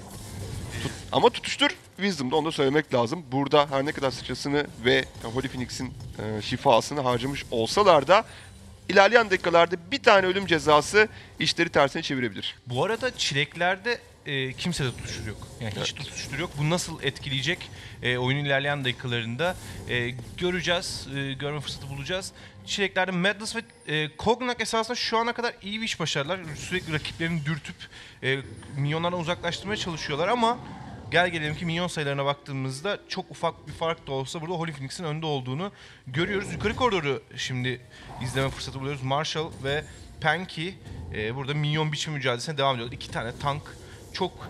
Ama tutuştur Wisdom'da, onu da söylemek lazım. Burada her ne kadar sıçrasını ve Holy Phoenix'in şifasını harcamış olsalar da ilerleyen dakikalarda bir tane ölüm cezası işleri tersine çevirebilir. Bu arada Çileklerde kimsede tutuştur yok. Yani hiç tutuştur yok. Bu nasıl etkileyecek oyunun ilerleyen dakikalarında göreceğiz. Görme fırsatı bulacağız. Çileklerde Madness ve Cognac esasında şu ana kadar iyi bir iş başardılar. Sürekli rakiplerini dürtüp minyonlardan uzaklaştırmaya çalışıyorlar ama gel gelelim ki minyon sayılarına baktığımızda çok ufak bir fark da olsa burada Holy Phoenix'in önde olduğunu görüyoruz. Yukarı koridoru şimdi izleme fırsatı buluyoruz. Marshall ve Penki burada minyon biçim mücadelesine devam ediyorlar. İki tane tank, çok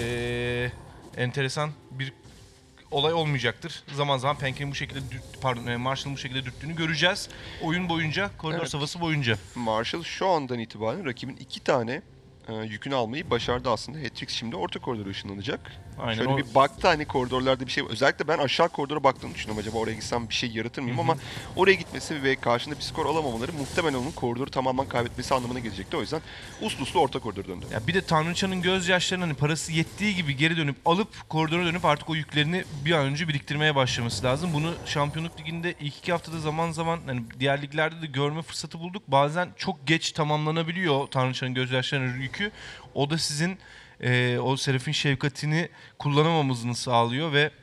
enteresan bir olay olmayacaktır. Zaman zaman Penki'nin bu şekilde Marshall'ın bu şekilde dürttüğünü göreceğiz. Oyun boyunca, koridor safhası boyunca. Marshall şu andan itibaren rakibin iki tane yükünü almayı başardı aslında. Hat-Trick şimdi orta koridora ışınlanacak. Aynen, şöyle bir baktı hani koridorlarda bir şey. Özellikle ben aşağı koridora baktığını düşünüyorum. Acaba oraya gitsem bir şey yaratır mıyım? Ama oraya gitmesi ve karşında bir skor alamamaları muhtemelen onun koridoru tamamen kaybetmesi anlamına gelecekti. O yüzden uslu orta koridora döndü. Ya bir de Tanrıçanın gözyaşlarının hani parası yettiği gibi geri dönüp alıp koridora dönüp artık o yüklerini bir an önce biriktirmeye başlaması lazım. Bunu Şampiyonluk Ligi'nde ilk iki haftada zaman zaman hani diğer liglerde de görme fırsatı bulduk. Bazen çok geç tamamlanabiliyor Tanrıçanın gözyaşlarının yükü. O da sizin o Seraf'in şefkatini kullanamamızını sağlıyor ve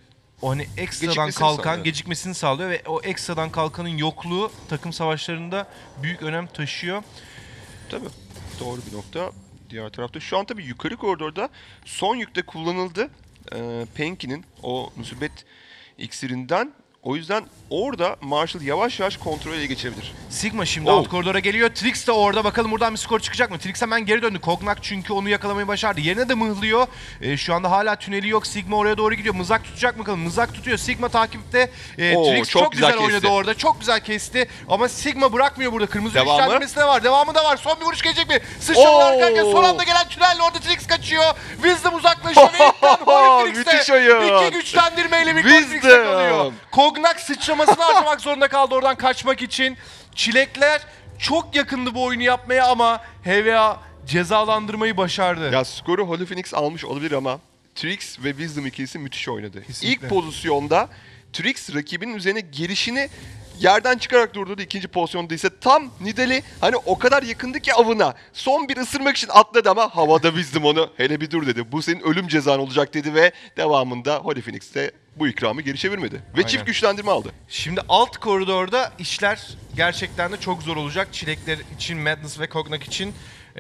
o hani ekstradan Gecikmesini kalkan sağlıyor. gecikmesini sağlıyor ve o ekstradan kalkanın yokluğu takım savaşlarında büyük önem taşıyor. Tabii. Doğru bir nokta. Diğer tarafta şu an tabii yukarı koridorda son yükte kullanıldı. Penki'nin o musibet iksirinden. O yüzden orada Marshall yavaş yavaş kontrol ele geçebilir. Sigma şimdi alt koridora geliyor. Trix de orada. Bakalım buradan bir skor çıkacak mı? Trix hemen geri döndü. Kognak çünkü onu yakalamayı başardı. Yerine de mıhlıyor. Şu anda hala tüneli yok. Sigma oraya doğru gidiyor. Mızrak tutacak mı bakalım? Mızrak tutuyor. Sigma takipte. Trix çok güzel oynadı orada. Çok güzel kesti. Ama Sigma bırakmıyor burada. Kırmızı güçlendirmesi de var. Devamı da var. Son bir vuruş gelecek mi? Sıçramalar arkarken son anda gelen tünelle orada Trix kaçıyor. Wisdom uzaklaşıyor. Müthiş oyun. İki güçlendirmeyle bir Trix'te kalıyor. Kognak sıçramasını harcamak zorunda kaldı oradan kaçmak için. Çilekler çok yakındı bu oyunu yapmaya ama HVA cezalandırmayı başardı. Ya skoru Holy Phoenix almış olabilir ama Trix ve Wisdom ikilisi müthiş oynadı. Kesinlikle. İlk pozisyonda Trix rakibinin üzerine gelişini yerden çıkarak durdurdu. İkinci pozisyonda ise tam Nidali hani o kadar yakındı ki avına. Son bir ısırmak için atladı ama havada Wisdom onu hele bir dur dedi. Bu senin ölüm cezan olacak dedi ve devamında Holy Phoenix de bu ikramı geri çevirmedi. Ve Aynen. çift güçlendirme aldı. Şimdi alt koridorda işler gerçekten de çok zor olacak. Çilekler için, Madness ve Kognak için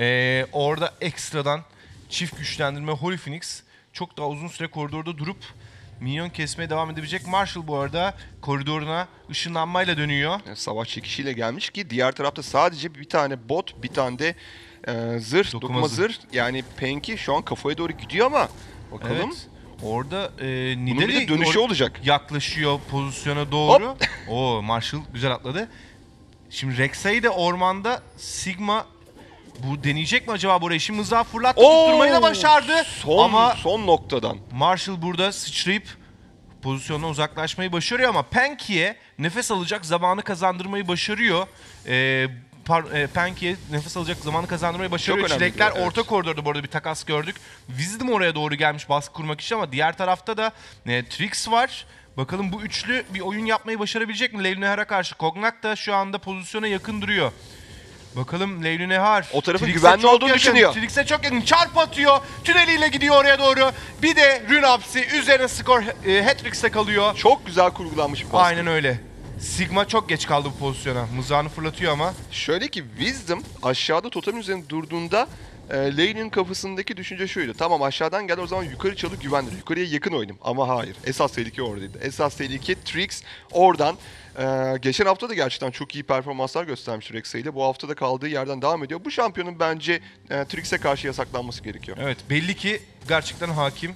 orada ekstradan çift güçlendirme Holy Phoenix çok daha uzun süre koridorda durup minyon kesmeye devam edebilecek. Marshall bu arada koridoruna ışınlanmayla dönüyor. Savaş çekişiyle gelmiş ki diğer tarafta sadece bir tane bot, bir tane de zırh, dokuma zırh. Yani Penki şu an kafaya doğru gidiyor ama bakalım. Evet. Orada Bunun bir de Nidali dönüşü olacak. Yaklaşıyor pozisyona doğru. Oo, Marshall güzel atladı. Şimdi Rek'Sai de ormanda. Sigma bu deneyecek mi acaba burayı? Şimdi mızrağı fırlattı, tutturmayı da başardı. Ama son noktadan. Marshall burada sıçrayıp pozisyondan uzaklaşmayı başarıyor ama Penki'ye nefes alacak zamanı kazandırmayı başarıyor. Penki'ye nefes alacak zamanı kazandırmayı başarıyor. Çilekler orta koridorda bu arada bir takas gördük. Wisdom oraya doğru gelmiş baskı kurmak için ama diğer tarafta da Trix var. Bakalım bu üçlü bir oyun yapmayı başarabilecek mi? Leylunehar'a karşı. Kognak da şu anda pozisyona yakın duruyor. Bakalım Leylunehar. O tarafın Trix'e güvenli çok olduğunu yakın. düşünüyor. Trix'e çok yakın. Çarp atıyor. Tüneliyle gidiyor oraya doğru. Bir de Runapsi üzerine skor Hat-Tricks'te kalıyor. Çok güzel kurgulanmış bir baskı. Aynen öyle. Sigma çok geç kaldı bu pozisyona. Mızrağını fırlatıyor ama. Şöyle ki Wisdom aşağıda totemin üzerinde durduğunda Lane'in kafasındaki düşünce şuydu. Tamam aşağıdan gel o zaman yukarı çalıp güvendir. Yukarıya yakın oynayayım. Ama hayır. Esas tehlike oradaydı. Esas tehlike Trix oradan. Geçen hafta da gerçekten çok iyi performanslar göstermiş Rek'Sai ile. Bu hafta da kaldığı yerden devam ediyor. Bu şampiyonun bence Trix'e karşı yasaklanması gerekiyor. Evet, belli ki gerçekten hakim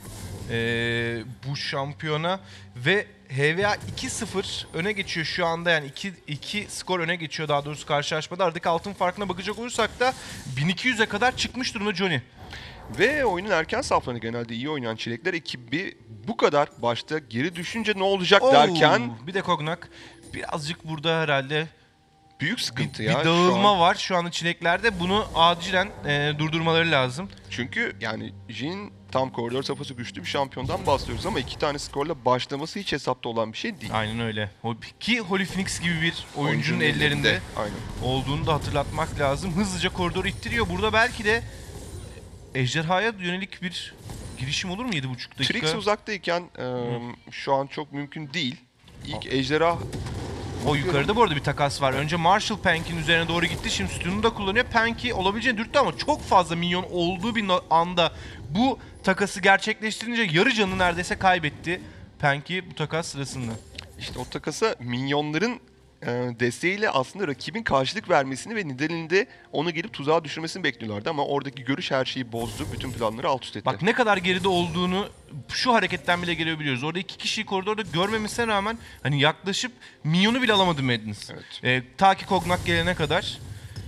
bu şampiyona ve HVA 2-0 öne geçiyor şu anda, yani 2 skor öne geçiyor daha doğrusu karşılaşmada. Aradaki altın farkına bakacak olursak da 1200'e kadar çıkmış durumda Johnny. Ve oyunun erken saflarını genelde iyi oynayan Çilekler ekibi bu kadar başta geri düşünce ne olacak derken... Bir de Kognak birazcık burada herhalde büyük sıkıntı bir dağılma var şu anda Çileklerde. Bunu acilen durdurmaları lazım. Çünkü yani Jin tam koridor safhası güçlü bir şampiyondan bahsediyoruz ama 2 tane skorla başlaması hiç hesapta olan bir şey değil. Aynen öyle. Ki Holy Phoenix gibi bir oyuncunun ellerinde olduğunu da hatırlatmak lazım. Hızlıca koridoru ittiriyor. Burada belki de ejderhaya yönelik bir girişim olur mu 7,5 dakika? Trix uzaktayken şu an çok mümkün değil. İlk ejderha... O yukarıda bu arada bir takas var. Önce Marshall Penki'nin üzerine doğru gitti. Şimdi sütununu da kullanıyor. Penki olabileceğini dürttü ama çok fazla minyon olduğu bir anda bu takası gerçekleştirince yarı canını neredeyse kaybetti Penki bu takas sırasında. İşte o takasa minyonların desteğiyle aslında rakibin karşılık vermesini ve Nidalee'nin de onu gelip tuzağa düşürmesini bekliyorlardı ama oradaki görüş her şeyi bozdu. Bütün planları alt üst etti. Bak ne kadar geride olduğunu şu hareketten bile görebiliyoruz. Orada 2 kişiyi koridorda görmemesine rağmen hani yaklaşıp minyonu bile alamadı Madness. Evet. Ta ki Kognak gelene kadar.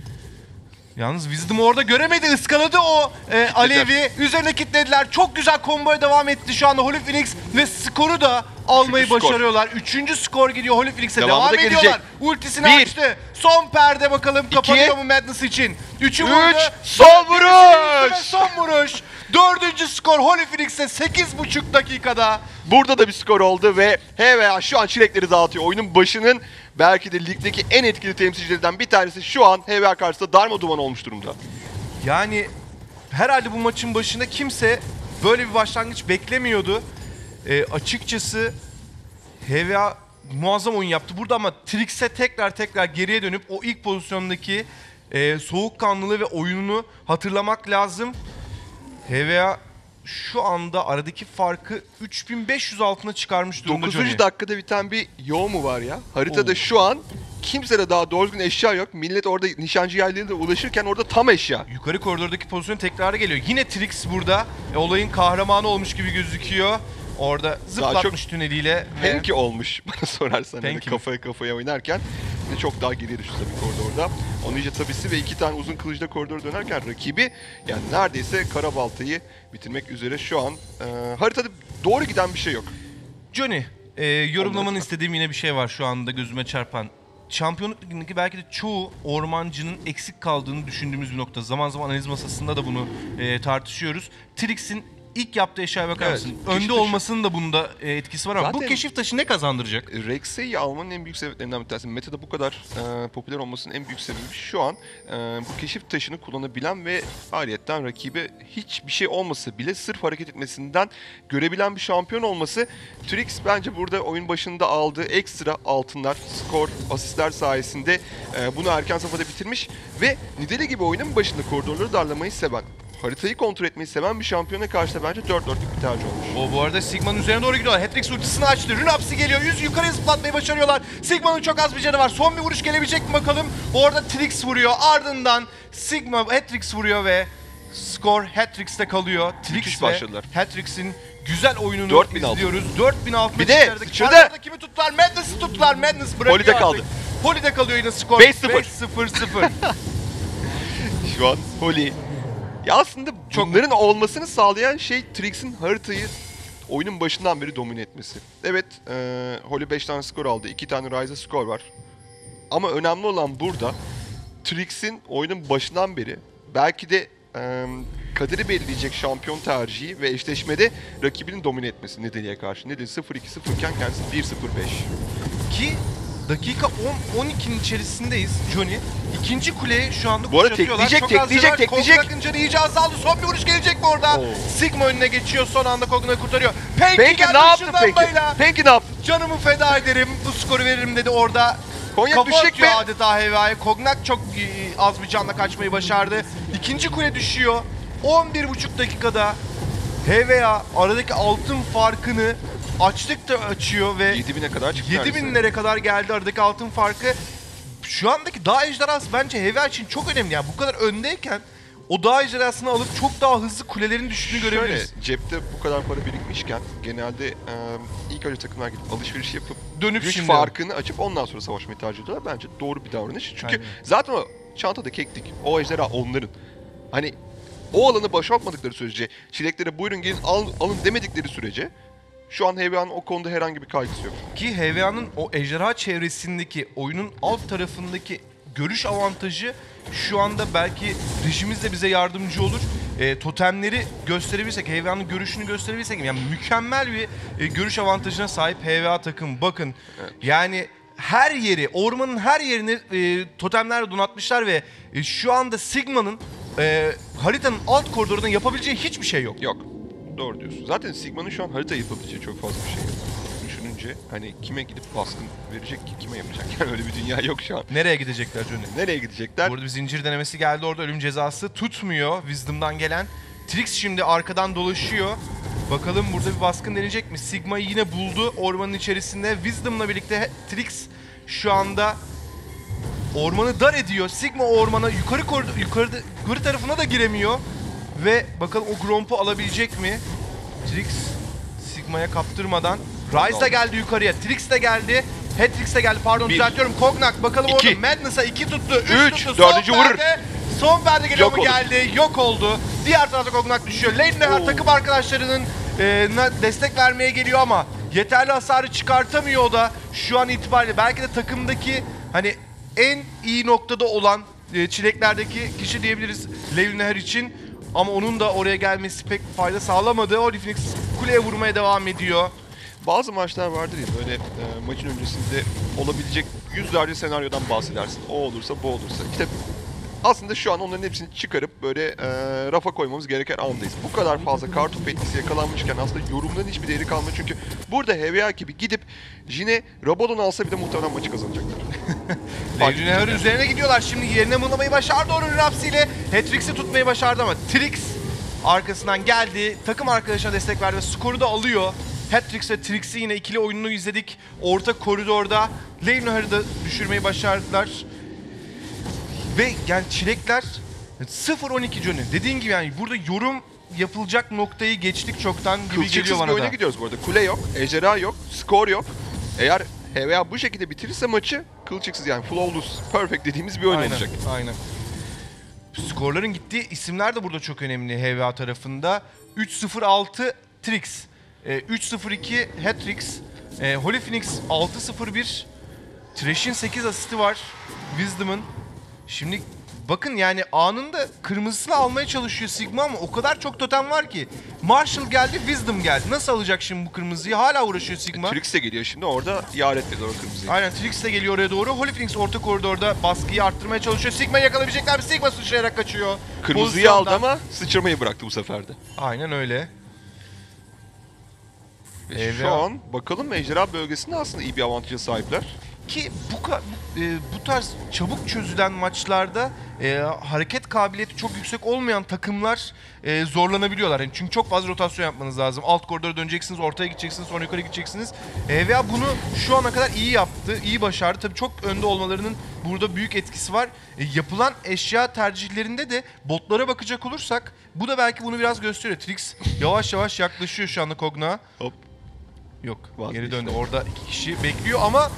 Yalnız Wisdom'u orada göremedi. Iskaladı o alevi. Üzerine kilitlediler. Çok güzel komboya devam etti şu anda Holy Phoenix ve skoru da almayı başarıyorlar. 3. skor gidiyor Holy Phoenix'e. Devam ediyorlar. Ultisini açtı. Son perde bakalım kapanıyor mu Madness için. 3'ü vurdu. Son vuruş. Son vuruş. 4. skor Holy Phoenix'e 8,5 dakikada. Burada da bir skor oldu ve HVA şu an Çilekleri dağıtıyor. Oyunun başının belki de ligdeki en etkili temsilcilerinden bir tanesi şu an HVA karşısında darmaduman olmuş durumda. Yani herhalde bu maçın başında kimse böyle bir başlangıç beklemiyordu. Açıkçası HVA muazzam oyun yaptı burada ama Trix'e tekrar geriye dönüp o ilk pozisyondaki soğukkanlılığı ve oyununu hatırlamak lazım. HVA şu anda aradaki farkı 3500 altına çıkarmış durumda 9. Johnny. dakikada biten bir yo mu var ya? Haritada şu an kimsede daha doğru düzgün eşya yok. Millet orada nişancı yaylarıyla ulaşırken orada tam eşya. Yukarı koridordaki pozisyon tekrarı geliyor. Yine Trix burada olayın kahramanı olmuş gibi gözüküyor. Orada zıplatmış tüneliyle. Penki olmuş bana sorarsan. Yani Penki kafaya kafaya oynarken çok daha geriye düştü tabii koridorda. Onun Ninja tabisi ve 2 tane uzun kılıçla koridora dönerken rakibi yani neredeyse kara baltayı bitirmek üzere şu an. Haritada doğru giden bir şey yok. Johnny, yorumlamanı istediğim yine bir şey var şu anda gözüme çarpan. Şampiyonluk Ligi'ndeki belki de çoğu ormancının eksik kaldığını düşündüğümüz bir nokta. Zaman zaman analiz masasında da bunu tartışıyoruz. Trix'in ilk yaptığı eşyaya bakar mısın? Önde olmasının da bunda etkisi var ama Zaten bu keşif taşı ne kazandıracak? Rex'e almanın en büyük sebeplerinden bir tanesi. Meta'da bu kadar popüler olmasının en büyük sebebi şu an bu keşif taşını kullanabilen ve ayrıyetten rakibe hiçbir şey olmasa bile sırf hareket etmesinden görebilen bir şampiyon olması. Trix bence burada oyun başında aldığı ekstra altınlar, skor, asistler sayesinde bunu erken safhada bitirmiş ve Nidalee gibi oyunun başında koridorları darlamayı seven, haritayı kontrol etmeyi seven bir şampiyona karşı da bence 4-4'lük bir tercih olmuş. Bu arada Sigma'nın üzerine doğru gidiyorlar. Hatrix ultisini açtı. Rünapsi geliyor. Yüzü yukarıya zıplatmayı başarıyorlar. Sigma'nın çok az bir canı var. Son bir vuruş gelebilecek mi bakalım. Bu arada Trix vuruyor. Ardından Sigma Hatrix vuruyor ve skor Hatrix'te kalıyor. Trix ve Hatrix'in güzel oyununu 4000 izliyoruz. 4000 altına bir de şurada kimi tuttular? Madness'ı tuttular. Madness bırakıyor Holy'de artık. kaldı. Holy'de kalıyor yine skor. 5-0. Şu an Holy. Ya aslında bunların olmasını sağlayan şey Trix'in haritayı oyunun başından beri domine etmesi. Evet, Holy 5 tane skor aldı, 2 tane Ryze'a skor var. Ama önemli olan burada Trix'in oyunun başından beri belki de kaderi belirleyecek şampiyon tercihi ve eşleşmede rakibinin domine etmesi Nidalee'ye karşı. Nidalee 0-2-0 iken kendisi 1-0-5. Ki dakika 10-12'nin içerisindeyiz Johnny. İkinci kuleyi şu anda bu arada kuşatıyorlar. tekleyecek. Kognak'ın canı iyice azaldı. Son bir vuruş gelecek mi orada? Sigma önüne geçiyor. Son anda Kognak'ı kurtarıyor. Penki geldi ne yaptı ışınlanmayla. Penki ne yaptı? Canımı feda ederim. Bu skoru veririm dedi orada. Cognac Kafa düşecek atıyor mi? adeta HVA'ya. Cognac çok az bir canla kaçmayı başardı. İkinci kule düşüyor. 11,5 dakikada HVA aradaki altın farkını açtıkça açıyor ve 7000'e kadar çıktı. 7000'lere kadar geldi aradaki altın farkı. Şu andaki dağ ejderhası bence HVA için çok önemli. Yani bu kadar öndeyken o dağ ejderhasını alıp çok daha hızlı kulelerin düştüğünü görebiliriz. Cepte bu kadar para birikmişken genelde ilk önce takımlar gidip alışveriş yapıp dönüp güç şimdi farkını açıp ondan sonra savaşmayı tercih ediyorlar. Bence doğru bir davranış. Çünkü zaten o çantada keklik, o ejderha onların. Hani o alanı boşaltmadıkları sürece, çileklere buyurun gelin alın demedikleri sürece şu an HVA'nın o konuda herhangi bir kaygısı yok. Ki HVA'nın o ejderha çevresindeki oyunun alt tarafındaki görüş avantajı şu anda belki rejimiz de bize yardımcı olur. Totemleri gösterebilirsek, HVA'nın görüşünü gösterebilirsek yani mükemmel bir görüş avantajına sahip HVA takım. Bakın yani her yeri, ormanın her yerini totemlerle donatmışlar ve şu anda Sigma'nın haritanın alt koridorunda yapabileceği hiçbir şey yok. Yok. Doğru diyorsun. Zaten Sigma'nın şu an harita yapabileceği çok fazla bir şey yok. Düşününce hani kime gidip baskın verecek ki, kime yapacak? Yani öyle bir dünya yok şu an. Nereye gidecekler Johnny? Nereye gidecekler? Burada bir zincir denemesi geldi orada, ölüm cezası tutmuyor Wisdom'dan gelen. Trix şimdi arkadan dolaşıyor. Bakalım burada bir baskın deneyecek mi? Sigma'yı yine buldu ormanın içerisinde. Wisdom'la birlikte Trix şu anda ormanı dar ediyor. Sigma ormana yukarı tarafına da giremiyor. Ve bakalım o Gromp'u alabilecek mi? Trix Sigma'ya kaptırmadan. Ryze de geldi yukarıya. Trix de geldi. Hatrix de geldi. Pardon düzeltiyorum. Cognac bakalım orada Madness'a 2 tuttu. 3 tuttu. 4. vurur. Son perde geliyor mu? Yok Geldi. Yok oldu. Diğer tarafta Cognac düşüyor. Lane'de takım arkadaşlarının destek vermeye geliyor ama yeterli hasarı çıkartamıyor o da şu an itibariyle. Belki de takımdaki hani en iyi noktada olan çileklerdeki kişi diyebiliriz Leylneher için. Ama onun da oraya gelmesi pek fayda sağlamadı. Holy Phoenix kuleye vurmaya devam ediyor. Bazı maçlar vardır ya böyle maçın öncesinde olabilecek yüzlerce senaryodan bahsedersin. O olursa bu olursa. İşte aslında şu an onların hepsini çıkarıp böyle rafa koymamız gereken andayız. Bu kadar fazla kartopu etkisi yakalanmışken aslında yorumların hiçbir değeri kalmıyor. Çünkü burada HVA gibi gidip Jine Rabadon alsa bile muhtemelen maçı kazanacaklar. Legendary üzerine gidiyorlar. Şimdi yerine mıhlamayı başardı Orun Rapsi ile. Hat-Tricks'i tutmayı başardı ama Trix arkasından geldi. Takım arkadaşına destek verdi ve skoru da alıyor. Hat-Tricks ve Trix'i yine ikili oyununu izledik. Orta koridorda Legendary'ı da düşürmeyi başardılar. Ve yani çilekler 0-12 Johnny. Dediğin gibi yani burada yorum yapılacak noktayı geçtik çoktan gibi Kılçıksız geliyor bir bana oyuna da. gidiyoruz bu arada. Kule yok, ejderha yok, skor yok. Eğer HVA bu şekilde bitirirse maçı kılçıksız yani flawless, perfect dediğimiz bir oyun Aynen, olacak. aynen. Skorların gittiği isimler de burada çok önemli HVA tarafında. 3-0-6 Trix, 3-0-2 Hat-Tricks, Holy Phoenix 6-0-1, Thresh'in 8 asisti var, Wisdom'ın. Şimdi bakın yani anında kırmızısını almaya çalışıyor Sigma ama o kadar çok totem var ki. Marshall geldi, Wisdom geldi. Nasıl alacak şimdi bu kırmızıyı? Hala uğraşıyor Sigma. Trix de geliyor şimdi orada iharet ediyor o kırmızıyı. Aynen, Trix de geliyor oraya doğru. Holy Phoenix orta koridorda baskıyı arttırmaya çalışıyor. Sigma'yı yakalayabilecekler mi? Sigma sıçrayarak kaçıyor. Kırmızıyı aldı ama sıçramayı bıraktı bu sefer de. Aynen öyle. Şu an bakalım ejderha bölgesinde aslında iyi bir avantaja sahipler. Ki bu tarz çabuk çözülen maçlarda hareket kabiliyeti çok yüksek olmayan takımlar zorlanabiliyorlar. Yani çünkü çok fazla rotasyon yapmanız lazım. Alt koridora döneceksiniz, ortaya gideceksiniz, sonra yukarı gideceksiniz. Veya bunu şu ana kadar iyi yaptı, iyi başardı. Tabii çok önde olmalarının burada büyük etkisi var. Yapılan eşya tercihlerinde de botlara bakacak olursak bu da belki bunu biraz gösteriyor. Trix yavaş yavaş yaklaşıyor şu anda Kog'Maw. Hop. Yok, Vazgeçti. geri döndü. Orada 2 kişi bekliyor ama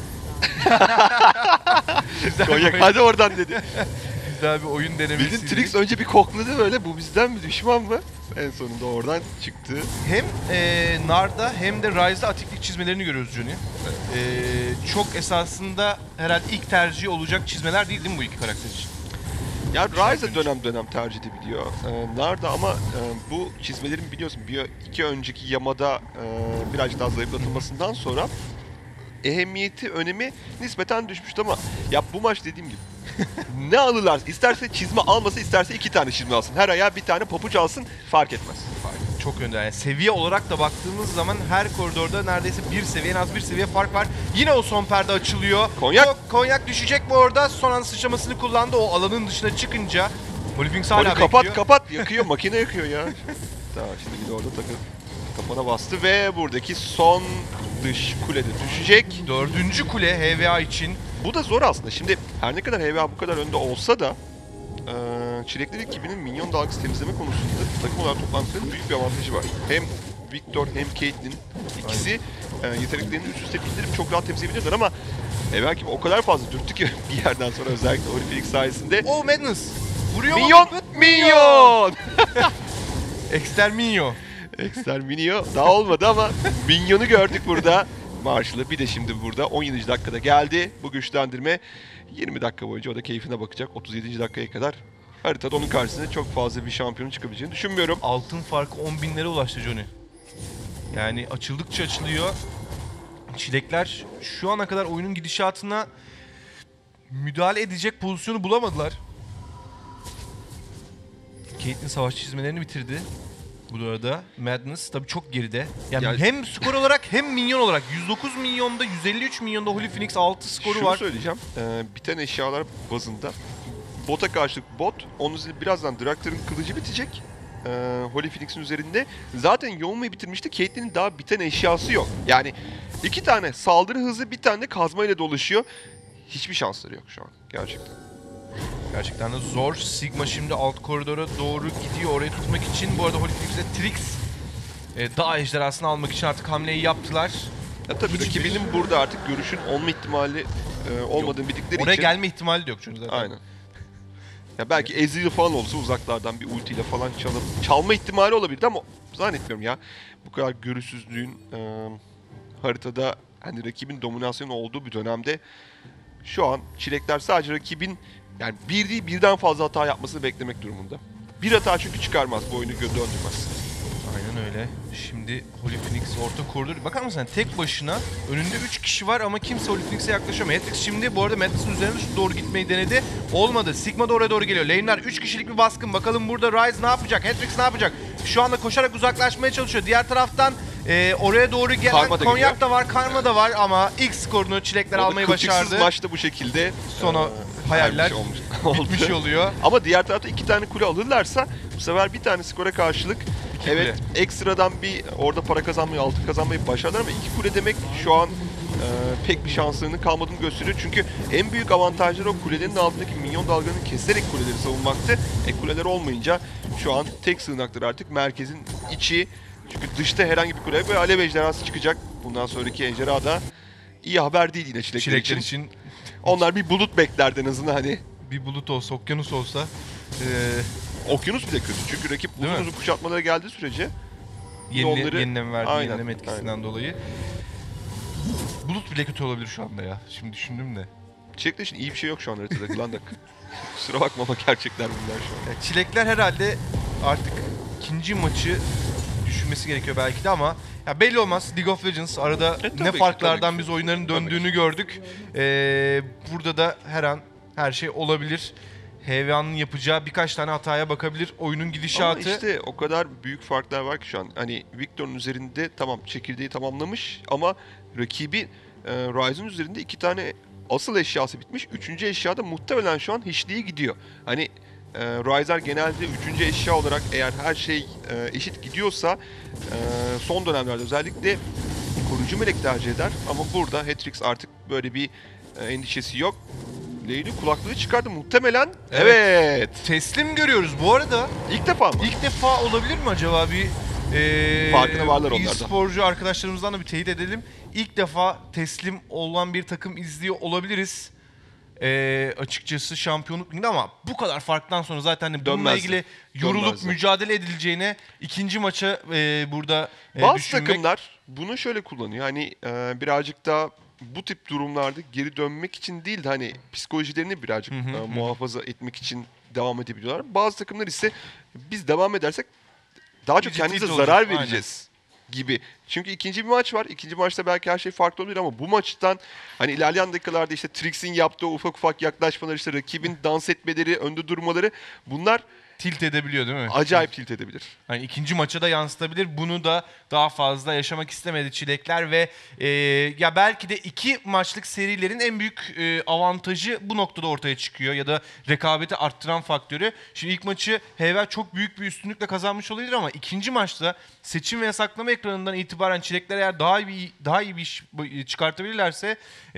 Konyak hadi oradan dedi. Güzel bir oyun denemesi. Bildiğin Trix önce bir kokladı böyle, bu bizden mi düşman mı? En sonunda oradan çıktı. Hem Nar'da hem de Ryze'da atiklik çizmelerini görüyoruz Johnny. Çok esasında herhalde ilk tercihi olacak çizmeler değil mi bu iki karakter için? Ya Ryze dönem dönem tercih edebiliyor. Nar'da ama bu çizmelerin biliyorsun iki önceki yamada birazcık daha zayıflatılmasından sonra ehemmiyeti, önemi nispeten düşmüştü ama ya bu maç dediğim gibi ne alırlar? İsterse çizme almasa, isterse 2 tane çizme alsın. Her ayağa bir tane papuç alsın, fark etmez. Çok önde. Yani seviye olarak da baktığımız zaman her koridorda neredeyse bir seviye, en az bir seviye fark var. Yine o son perde açılıyor. Konyak düşecek mi orada? Son anda sıçramasını kullandı. O alanın dışına çıkınca Holy Phoenix hala bekliyor. Kapat yakıyor, makine yakıyor ya. Tamam, şimdi bir de orada kafana bastı ve buradaki son dış kulede düşecek. 4. kule HVA için. Bu da zor aslında. Şimdi her ne kadar HVA bu kadar önde olsa da Çilekler ekibinin minyon dalgası temizleme konusunda takım olarak toplantıların büyük bir avantajı var. Hem Victor hem Caitlyn ikisi yeteneklerini üst üste bindirip çok rahat temizleyebiliyorlar ama HVA ekibi o kadar fazla dürttü ki bir yerden sonra özellikle Holy Phoenix sayesinde. Oh Madness! Vuruyor minyon! mu? Minyon! Exterminio. Exterminio daha olmadı ama minyonu gördük burada. Marshall'ı bir de şimdi burada 17. dakikada geldi bu güçlendirme. 20 dakika boyunca o da keyfine bakacak. 37. dakikaya kadar haritada onun karşısında çok fazla bir şampiyonun çıkabileceğini düşünmüyorum. Altın farkı 10.000'lere ulaştı Johnny. Yani açıldıkça açılıyor. Çilekler şu ana kadar oyunun gidişatına müdahale edecek pozisyonu bulamadılar. Caitlyn savaş çizmelerini bitirdi. Bu arada Madness tabii çok geride. Yani hem skor olarak hem minyon olarak 109 milyonda 153 milyonda Holy Phoenix 6 skoru var. Şunu söyleyeceğim. Biten eşyalar bazında bota karşılık bot. Onun üzerinde birazdan Draktar'ın kılıcı bitecek. Holy Phoenix'in üzerinde. Zaten yoğunmayı bitirmişti. Caitlyn'in daha biten eşyası yok. Yani 2 tane saldırı hızı, bir tane de kazmayla dolaşıyor. Hiçbir şansları yok şu an gerçekten. Gerçekten de zor. Sigma şimdi alt koridora doğru gidiyor orayı tutmak için. Bu arada Holy Phoenix ve Trix dağ ejderhasını almak için artık hamleyi yaptılar. Ya tabii rakibinin burada artık görüşün olma ihtimali olmadığını bildikleri oraya için. gelme ihtimali de yok çünkü zaten. Aynen. Ya belki Ezreal falan olsa uzaklardan bir ultiyle falan çalma ihtimali olabilirdi ama zannetmiyorum ya. Bu kadar görüşsüzlüğün haritada hani rakibin dominasyonu olduğu bir dönemde şu an Çilekler sadece rakibin yani bir değil birden fazla hata yapmasını beklemek durumunda. Bir hata çünkü çıkarmaz, bu oyunu döndürmez. Aynen öyle. Şimdi Holy Phoenix orta koridor. Bakar mısın tek başına önünde 3 kişi var ama kimse Holy Phoenix'e yaklaşamıyor. Matrix şimdi bu arada Matrix'in üzerine doğru gitmeyi denedi. Olmadı. Sigma da oraya doğru geliyor. Lane'ler 3 kişilik bir baskın. Bakalım burada Ryze ne yapacak? Matrix ne yapacak? Şu anda koşarak uzaklaşmaya çalışıyor. Diğer taraftan oraya doğru gelen Karma da Konyak gidiyor. da var, Karma da var ama ilk skorunu Çilekler almayı başardı. Maçta bu şekilde Sonra hayaller olmuş. bitmiş oluyor. Ama diğer tarafta 2 tane kule alırlarsa bu sefer bir tane skora karşılık evet ekstradan bir orada para kazanmayı, altın kazanmayı başardılar ama 2 kule demek şu an pek bir şanslarının kalmadığını gösteriyor. Çünkü en büyük avantajları o kulenin altındaki minyon dalganın keserek kuleleri savunmaktı. Kuleler olmayınca şu an tek sığınakları artık merkezin içi. Çünkü dışta herhangi bir kule ve alev ejderhası çıkacak. Bundan sonraki ejderha da iyi haber değil yine Çilekler için. Onlar bir bulut beklerdi en azından hani. Bir bulut olsa, okyanus olsa. Okyanus bile kötü çünkü rakip uzun uzun kuşatmalara geldiği sürece yenileme verdiği yenileme etkisinden dolayı. Bulut bile kötü olabilir şu anda ya. Şimdi düşündüm de. Çilekler için iyi bir şey yok şu an haritada. Glandak. Kusura bakma ama gerçekler bunlar şu an. Çilekler herhalde artık ikinci maçı düşünmesi gerekiyor belki de ama ya belli olmaz. League of Legends arada ne farklardan biz oyunların döndüğünü gördük. Burada da her an her şey olabilir. HVA'nın yapacağı birkaç tane hataya bakabilir oyunun gidişatı. Ama işte o kadar büyük farklar var ki şu an. Hani Victor'un üzerinde tamam çekirdeği tamamlamış ama rakibi Ryze'ın üzerinde 2 tane asıl eşyası bitmiş. 3. eşyada muhtemelen şu an hiçliği gidiyor. Hani Ryzer genelde 3. eşya olarak eğer her şey eşit gidiyorsa son dönemlerde özellikle koruyucu melek tercih eder. Ama burada Hatrix artık böyle bir endişesi yok. Leyli kulaklığı çıkardı muhtemelen. Evet. Teslim görüyoruz bu arada. İlk defa mı? İlk defa olabilir mi acaba bir farkına varlar onlardan. sporcu arkadaşlarımızdan da bir teyit edelim. İlk defa teslim olan bir takım izliyor olabiliriz. Açıkçası şampiyonluk liginde ama bu kadar farktan sonra zaten bununla ilgili yorulup mücadele edileceğine ikinci maça burada bazı düşünmek. Takımlar bunu şöyle kullanıyor. Hani birazcık daha bu tip durumlarda geri dönmek için değil de hani psikolojilerini birazcık muhafaza etmek için devam edebiliyorlar. Bazı takımlar ise biz devam edersek daha çok kendimize zarar vereceğiz gibi. Çünkü ikinci bir maç var. İkinci maçta belki her şey farklı olabilir ama bu maçtan hani ilerleyen dakikalarda işte Trix'in yaptığı ufak ufak yaklaşmalar, işte rakibin dans etmeleri, önde durmaları bunlar tilt edebiliyor değil mi? Acayip tilt edebilir. Yani ikinci maça da yansıtabilir. Bunu da daha fazla yaşamak istemedi Çilekler ve ya belki de 2 maçlık serilerin en büyük avantajı bu noktada ortaya çıkıyor ya da rekabeti arttıran faktörü. Şimdi ilk maçı HVA çok büyük bir üstünlükle kazanmış olabilir ama ikinci maçta seçim ve yasaklama ekranından itibaren Çilekler eğer daha iyi bir iş çıkartabilirlerse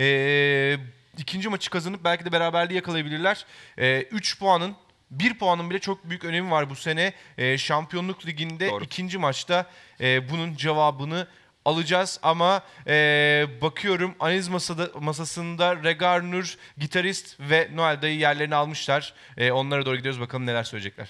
ikinci maçı kazanıp belki de beraberliği yakalayabilirler. 3 puanın 1 puanın bile çok büyük önemi var bu sene. Şampiyonluk Ligi'nde ikinci maçta bunun cevabını alacağız. Ama bakıyorum analiz masasında Regarnur, gitarist ve Noel dayı yerlerini almışlar. Onlara doğru gidiyoruz, bakalım neler söyleyecekler.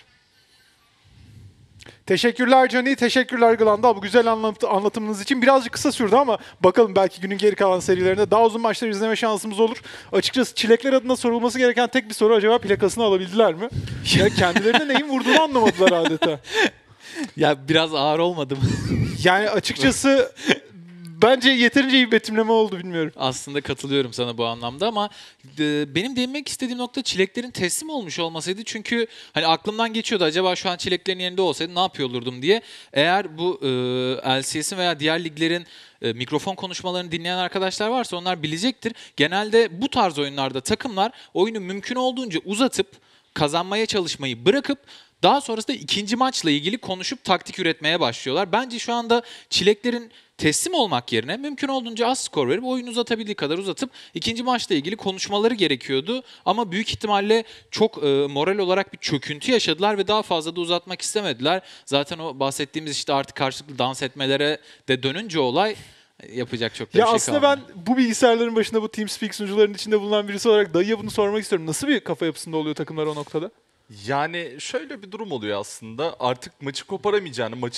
Teşekkürler Cani, teşekkürler Glanda bu güzel anlatımınız için. Birazcık kısa sürdü ama bakalım belki günün geri kalan serilerinde daha uzun maçları izleme şansımız olur. Açıkçası Çilekler adına sorulması gereken tek bir soru, acaba plakasını alabildiler mi? Ya kendilerine neyin vurduğunu anlamadılar adeta. Ya biraz ağır olmadı mı? Yani açıkçası bence yeterince iyi bir betimleme oldu, bilmiyorum. Aslında katılıyorum sana bu anlamda ama benim değinmek istediğim nokta Çileklerin teslim olmuş olmasıydı. Çünkü hani aklımdan geçiyordu, acaba şu an Çileklerin yerinde olsaydı ne yapıyor olurdum diye. Eğer bu LCS'in veya diğer liglerin mikrofon konuşmalarını dinleyen arkadaşlar varsa onlar bilecektir. Genelde bu tarz oyunlarda takımlar oyunu mümkün olduğunca uzatıp kazanmaya çalışmayı bırakıp daha sonrasında ikinci maçla ilgili konuşup taktik üretmeye başlıyorlar. Bence şu anda Çileklerin teslim olmak yerine mümkün olduğunca az skor verip oyunu uzatabildiği kadar uzatıp ikinci maçla ilgili konuşmaları gerekiyordu. Ama büyük ihtimalle çok moral olarak bir çöküntü yaşadılar ve daha fazla da uzatmak istemediler. Zaten o bahsettiğimiz işte artık karşılıklı dans etmelere de dönünce olay yapacak çok da bir şey kalmadı. Aslında ben bu bilgisayarların başında bu TeamSpeak sunucularının içinde bulunan birisi olarak dayıya bunu sormak istiyorum. Nasıl bir kafa yapısında oluyor takımlar o noktada? Yani şöyle bir durum oluyor aslında. Artık maçı koparamayacağını, maçı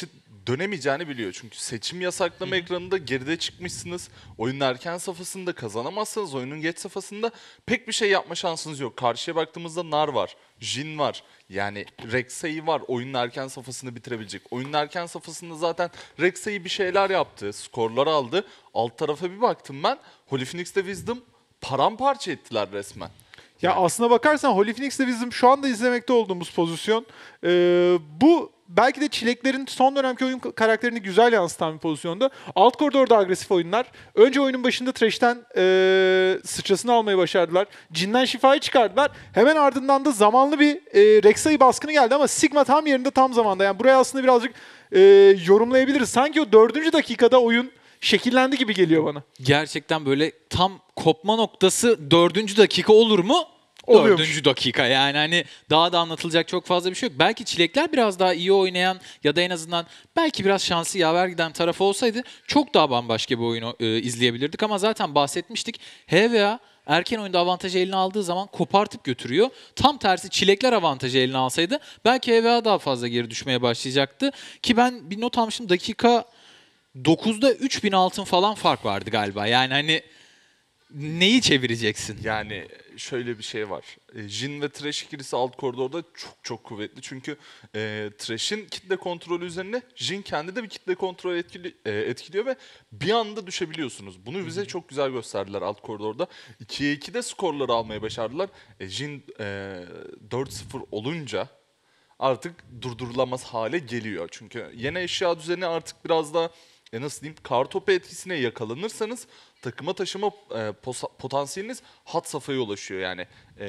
dönemeyeceğini biliyor. Çünkü seçim yasaklama ekranında geride çıkmışsınız. Oyunun erken safhasında kazanamazsanız oyunun geç safhasında pek bir şey yapma şansınız yok. Karşıya baktığımızda Nar var, Jhin var. Yani Rek'Sai var oyunun erken safhasını bitirebilecek. Oyunun erken safhasında zaten Rek'Sai bir şeyler yaptı, skorlar aldı. Alt tarafa bir baktım ben. Holy Phoenix'te Wisdom paramparça ettiler resmen. Ya aslına bakarsan Holy Phoenix'te bizim şu anda izlemekte olduğumuz pozisyon bu belki de Çileklerin son dönemki oyun karakterini güzel yansıtan bir pozisyonda. Alt koridorda agresif oyunlar. Önce oyunun başında Thresh'ten sıçrasını almayı başardılar. Jin'den şifayı çıkardılar. Hemen ardından da zamanlı bir Rek'Sai baskını geldi ama Sigma tam yerinde tam zamanda. Yani buraya aslında birazcık yorumlayabiliriz. Sanki o 4. dakikada oyun şekillendi gibi geliyor bana. Gerçekten böyle tam kopma noktası 4. dakika olur mu? Oluyormuş. 4. dakika yani hani daha da anlatılacak çok fazla bir şey yok. Belki Çilekler biraz daha iyi oynayan ya da en azından belki biraz şansı yaver giden tarafı olsaydı çok daha bambaşka bir oyunu izleyebilirdik. Ama zaten bahsetmiştik. HVA erken oyunda avantajı eline aldığı zaman kopartıp götürüyor. Tam tersi Çilekler avantajı eline alsaydı belki HVA daha fazla geri düşmeye başlayacaktı. Ki ben bir not almıştım, dakika 9'da 3000 altın falan fark vardı galiba. Yani hani neyi çevireceksin? Yani şöyle bir şey var. Jhin ve Thresh ikilisi alt koridorda çok kuvvetli. Çünkü Thresh'in kitle kontrolü üzerine Jhin kendi de bir kitle kontrolü etkiliyor ve bir anda düşebiliyorsunuz. Bunu bize çok güzel gösterdiler alt koridorda. 2'ye 2'de skorları almayı başardılar. Jhin 4-0 olunca artık durdurulamaz hale geliyor. Çünkü yeni eşya düzeni artık biraz daha nasıl diyeyim, kartopu etkisine yakalanırsanız takıma taşıma potansiyeliniz had safhaya ulaşıyor. Yani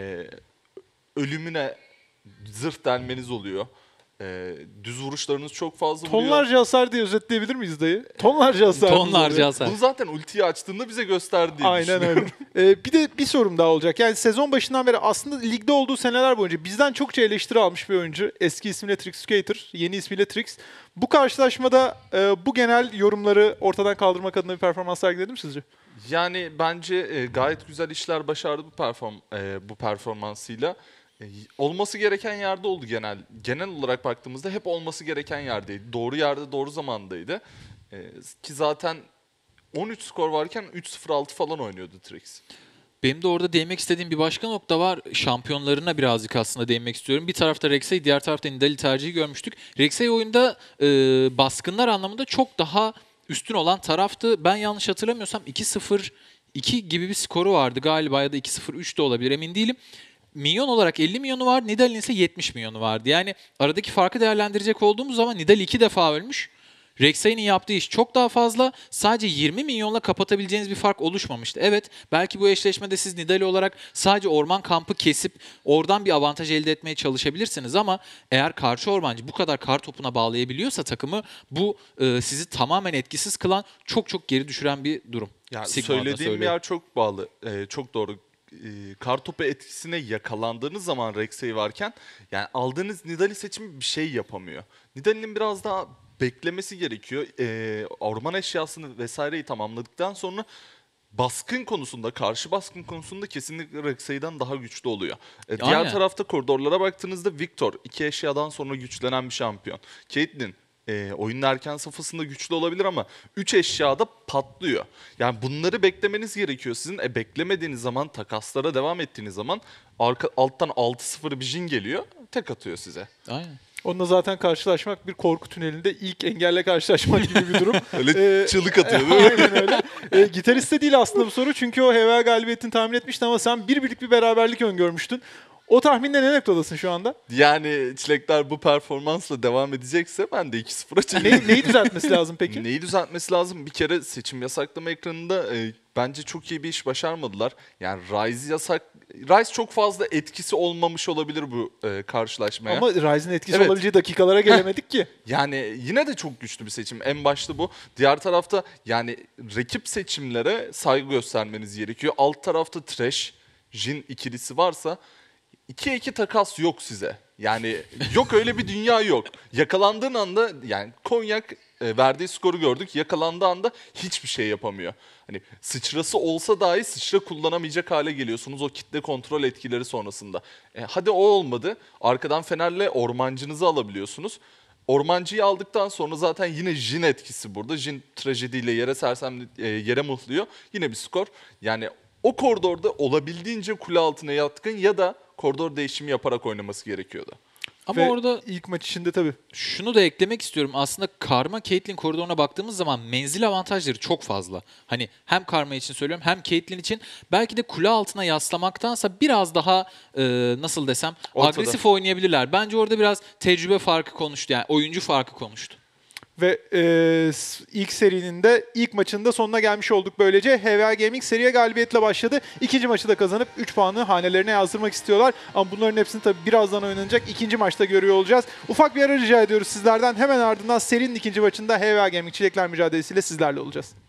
ölümüne zırh delmeniz oluyor. Düz vuruşlarınız çok fazla vuruyor. Tonlarca hasar diye özetleyebilir miyiz dayı? Tonlarca hasar. Tonlarca hasar. Bunu zaten ultiyi açtığında bize gösterdi diye Aynen düşünüyorum. öyle. Bir de bir sorum daha olacak. Yani sezon başından beri aslında ligde olduğu seneler boyunca bizden çokça eleştiri almış bir oyuncu. Eski ismiyle Trixcator, yeni ismiyle Trix. Bu karşılaşmada bu genel yorumları ortadan kaldırmak adına bir performans sergiledi mi sizce? Yani bence gayet güzel işler başardı bu performansıyla. Olması gereken yerde oldu genel olarak baktığımızda hep olması gereken yerdeydi. Doğru yerde doğru zamandaydı. Ki zaten 13 skor varken 3-0-6 falan oynuyordu Trix. Benim de orada değinmek istediğim bir başka nokta var. Şampiyonlarına birazcık aslında değinmek istiyorum. Bir tarafta Rek'Sai, diğer tarafta Nidalee tercihi görmüştük. Rek'Sai oyunda baskınlar anlamında çok daha üstün olan taraftı. Ben yanlış hatırlamıyorsam 2-0-2 gibi bir skoru vardı galiba ya da 2-0-3 de olabilir, emin değilim. Milyon olarak 50 milyonu var, Nidalee'nin ise 70 milyonu vardı. Yani aradaki farkı değerlendirecek olduğumuz zaman Nidalee 2 defa ölmüş. Rek'Sai'nin yaptığı iş çok daha fazla. Sadece 20 milyonla kapatabileceğiniz bir fark oluşmamıştı. Evet, belki bu eşleşmede siz Nidalee olarak sadece orman kampı kesip oradan bir avantaj elde etmeye çalışabilirsiniz ama eğer karşı ormancı bu kadar kar topuna bağlayabiliyorsa takımı, bu sizi tamamen etkisiz kılan, çok geri düşüren bir durum. Yani Sigma'da söylediğim yer çok bağlı, çok doğru. Kartopu etkisine yakalandığınız zaman Rek'Sai varken yani aldığınız Nidalee seçimi bir şey yapamıyor. Nidalee'nin biraz daha beklemesi gerekiyor. Orman eşyasını vesaireyi tamamladıktan sonra baskın konusunda, karşı baskın konusunda kesinlikle Rek'Sai'den daha güçlü oluyor. Diğer tarafta koridorlara baktığınızda Viktor 2 eşyadan sonra güçlenen bir şampiyon. Caitlyn oyunun erken safhasında güçlü olabilir ama 3 eşyada patlıyor. Yani bunları beklemeniz gerekiyor sizin. Beklemediğiniz zaman, takaslara devam ettiğiniz zaman alttan 6-0 bir Jhin geliyor, tek atıyor size. Aynen. Onunla zaten karşılaşmak bir korku tünelinde ilk engelle karşılaşmak gibi bir durum. Öyle çığlık atıyor değil mi? Aynen öyle. Gitariste değil aslında bu soru, çünkü o HVA galibiyetini tahmin etmişti ama sen bir beraberlik öngörmüştün. O tahminde ne noktadasın şu anda? Yani Çilekler bu performansla devam edecekse ben de 2-0'a çekeyim. Neyi düzeltmesi lazım peki? Neyi düzeltmesi lazım? Bir kere seçim yasaklama ekranında bence çok iyi bir iş başarmadılar. Yani Ryze çok fazla etkisi olmamış olabilir bu karşılaşmaya. Ama Ryze'in etkisi olabileceği dakikalara gelemedik ki. Yani yine de çok güçlü bir seçim. En başta bu. Diğer tarafta yani rakip seçimlere saygı göstermeniz gerekiyor. Alt tarafta Thresh, Jhin ikilisi varsa 2'ye 2 takas yok size. Yani yok, öyle bir dünya yok. Yakalandığın anda, yani Konyak verdiği skoru gördük. Yakalandığı anda hiçbir şey yapamıyor. Hani sıçrası olsa dahi sıçra kullanamayacak hale geliyorsunuz o kitle kontrol etkileri sonrasında. Hadi o olmadı. Arkadan Fener'le ormancınızı alabiliyorsunuz. Ormancı'yı aldıktan sonra zaten yine Jhin etkisi burada. Jhin trajediyle yere mıhlıyor. Yine bir skor. Yani o koridorda olabildiğince kule altına yatkın ya da koridor değişimi yaparak oynaması gerekiyordu. Ama Ve orada ilk maç içinde tabii. şunu da eklemek istiyorum. Aslında Karma Caitlyn koridoruna baktığımız zaman menzil avantajları çok fazla. Hani hem Karma için söylüyorum hem Caitlyn için. Belki de kule altına yaslamaktansa biraz daha nasıl desem Ortada. agresif oynayabilirler. Bence orada biraz tecrübe farkı konuştu. Yani oyuncu farkı konuştu. Ve ilk serinin de ilk maçında sonuna gelmiş olduk böylece. HVA Gaming seriye galibiyetle başladı. İkinci maçı da kazanıp 3 puanı hanelerine yazdırmak istiyorlar. Ama bunların hepsini tabii birazdan oynanacak ikinci maçta görüyor olacağız. Ufak bir ara rica ediyoruz sizlerden. Hemen ardından serinin ikinci maçında HVA Gaming Çilekler mücadelesiyle sizlerle olacağız.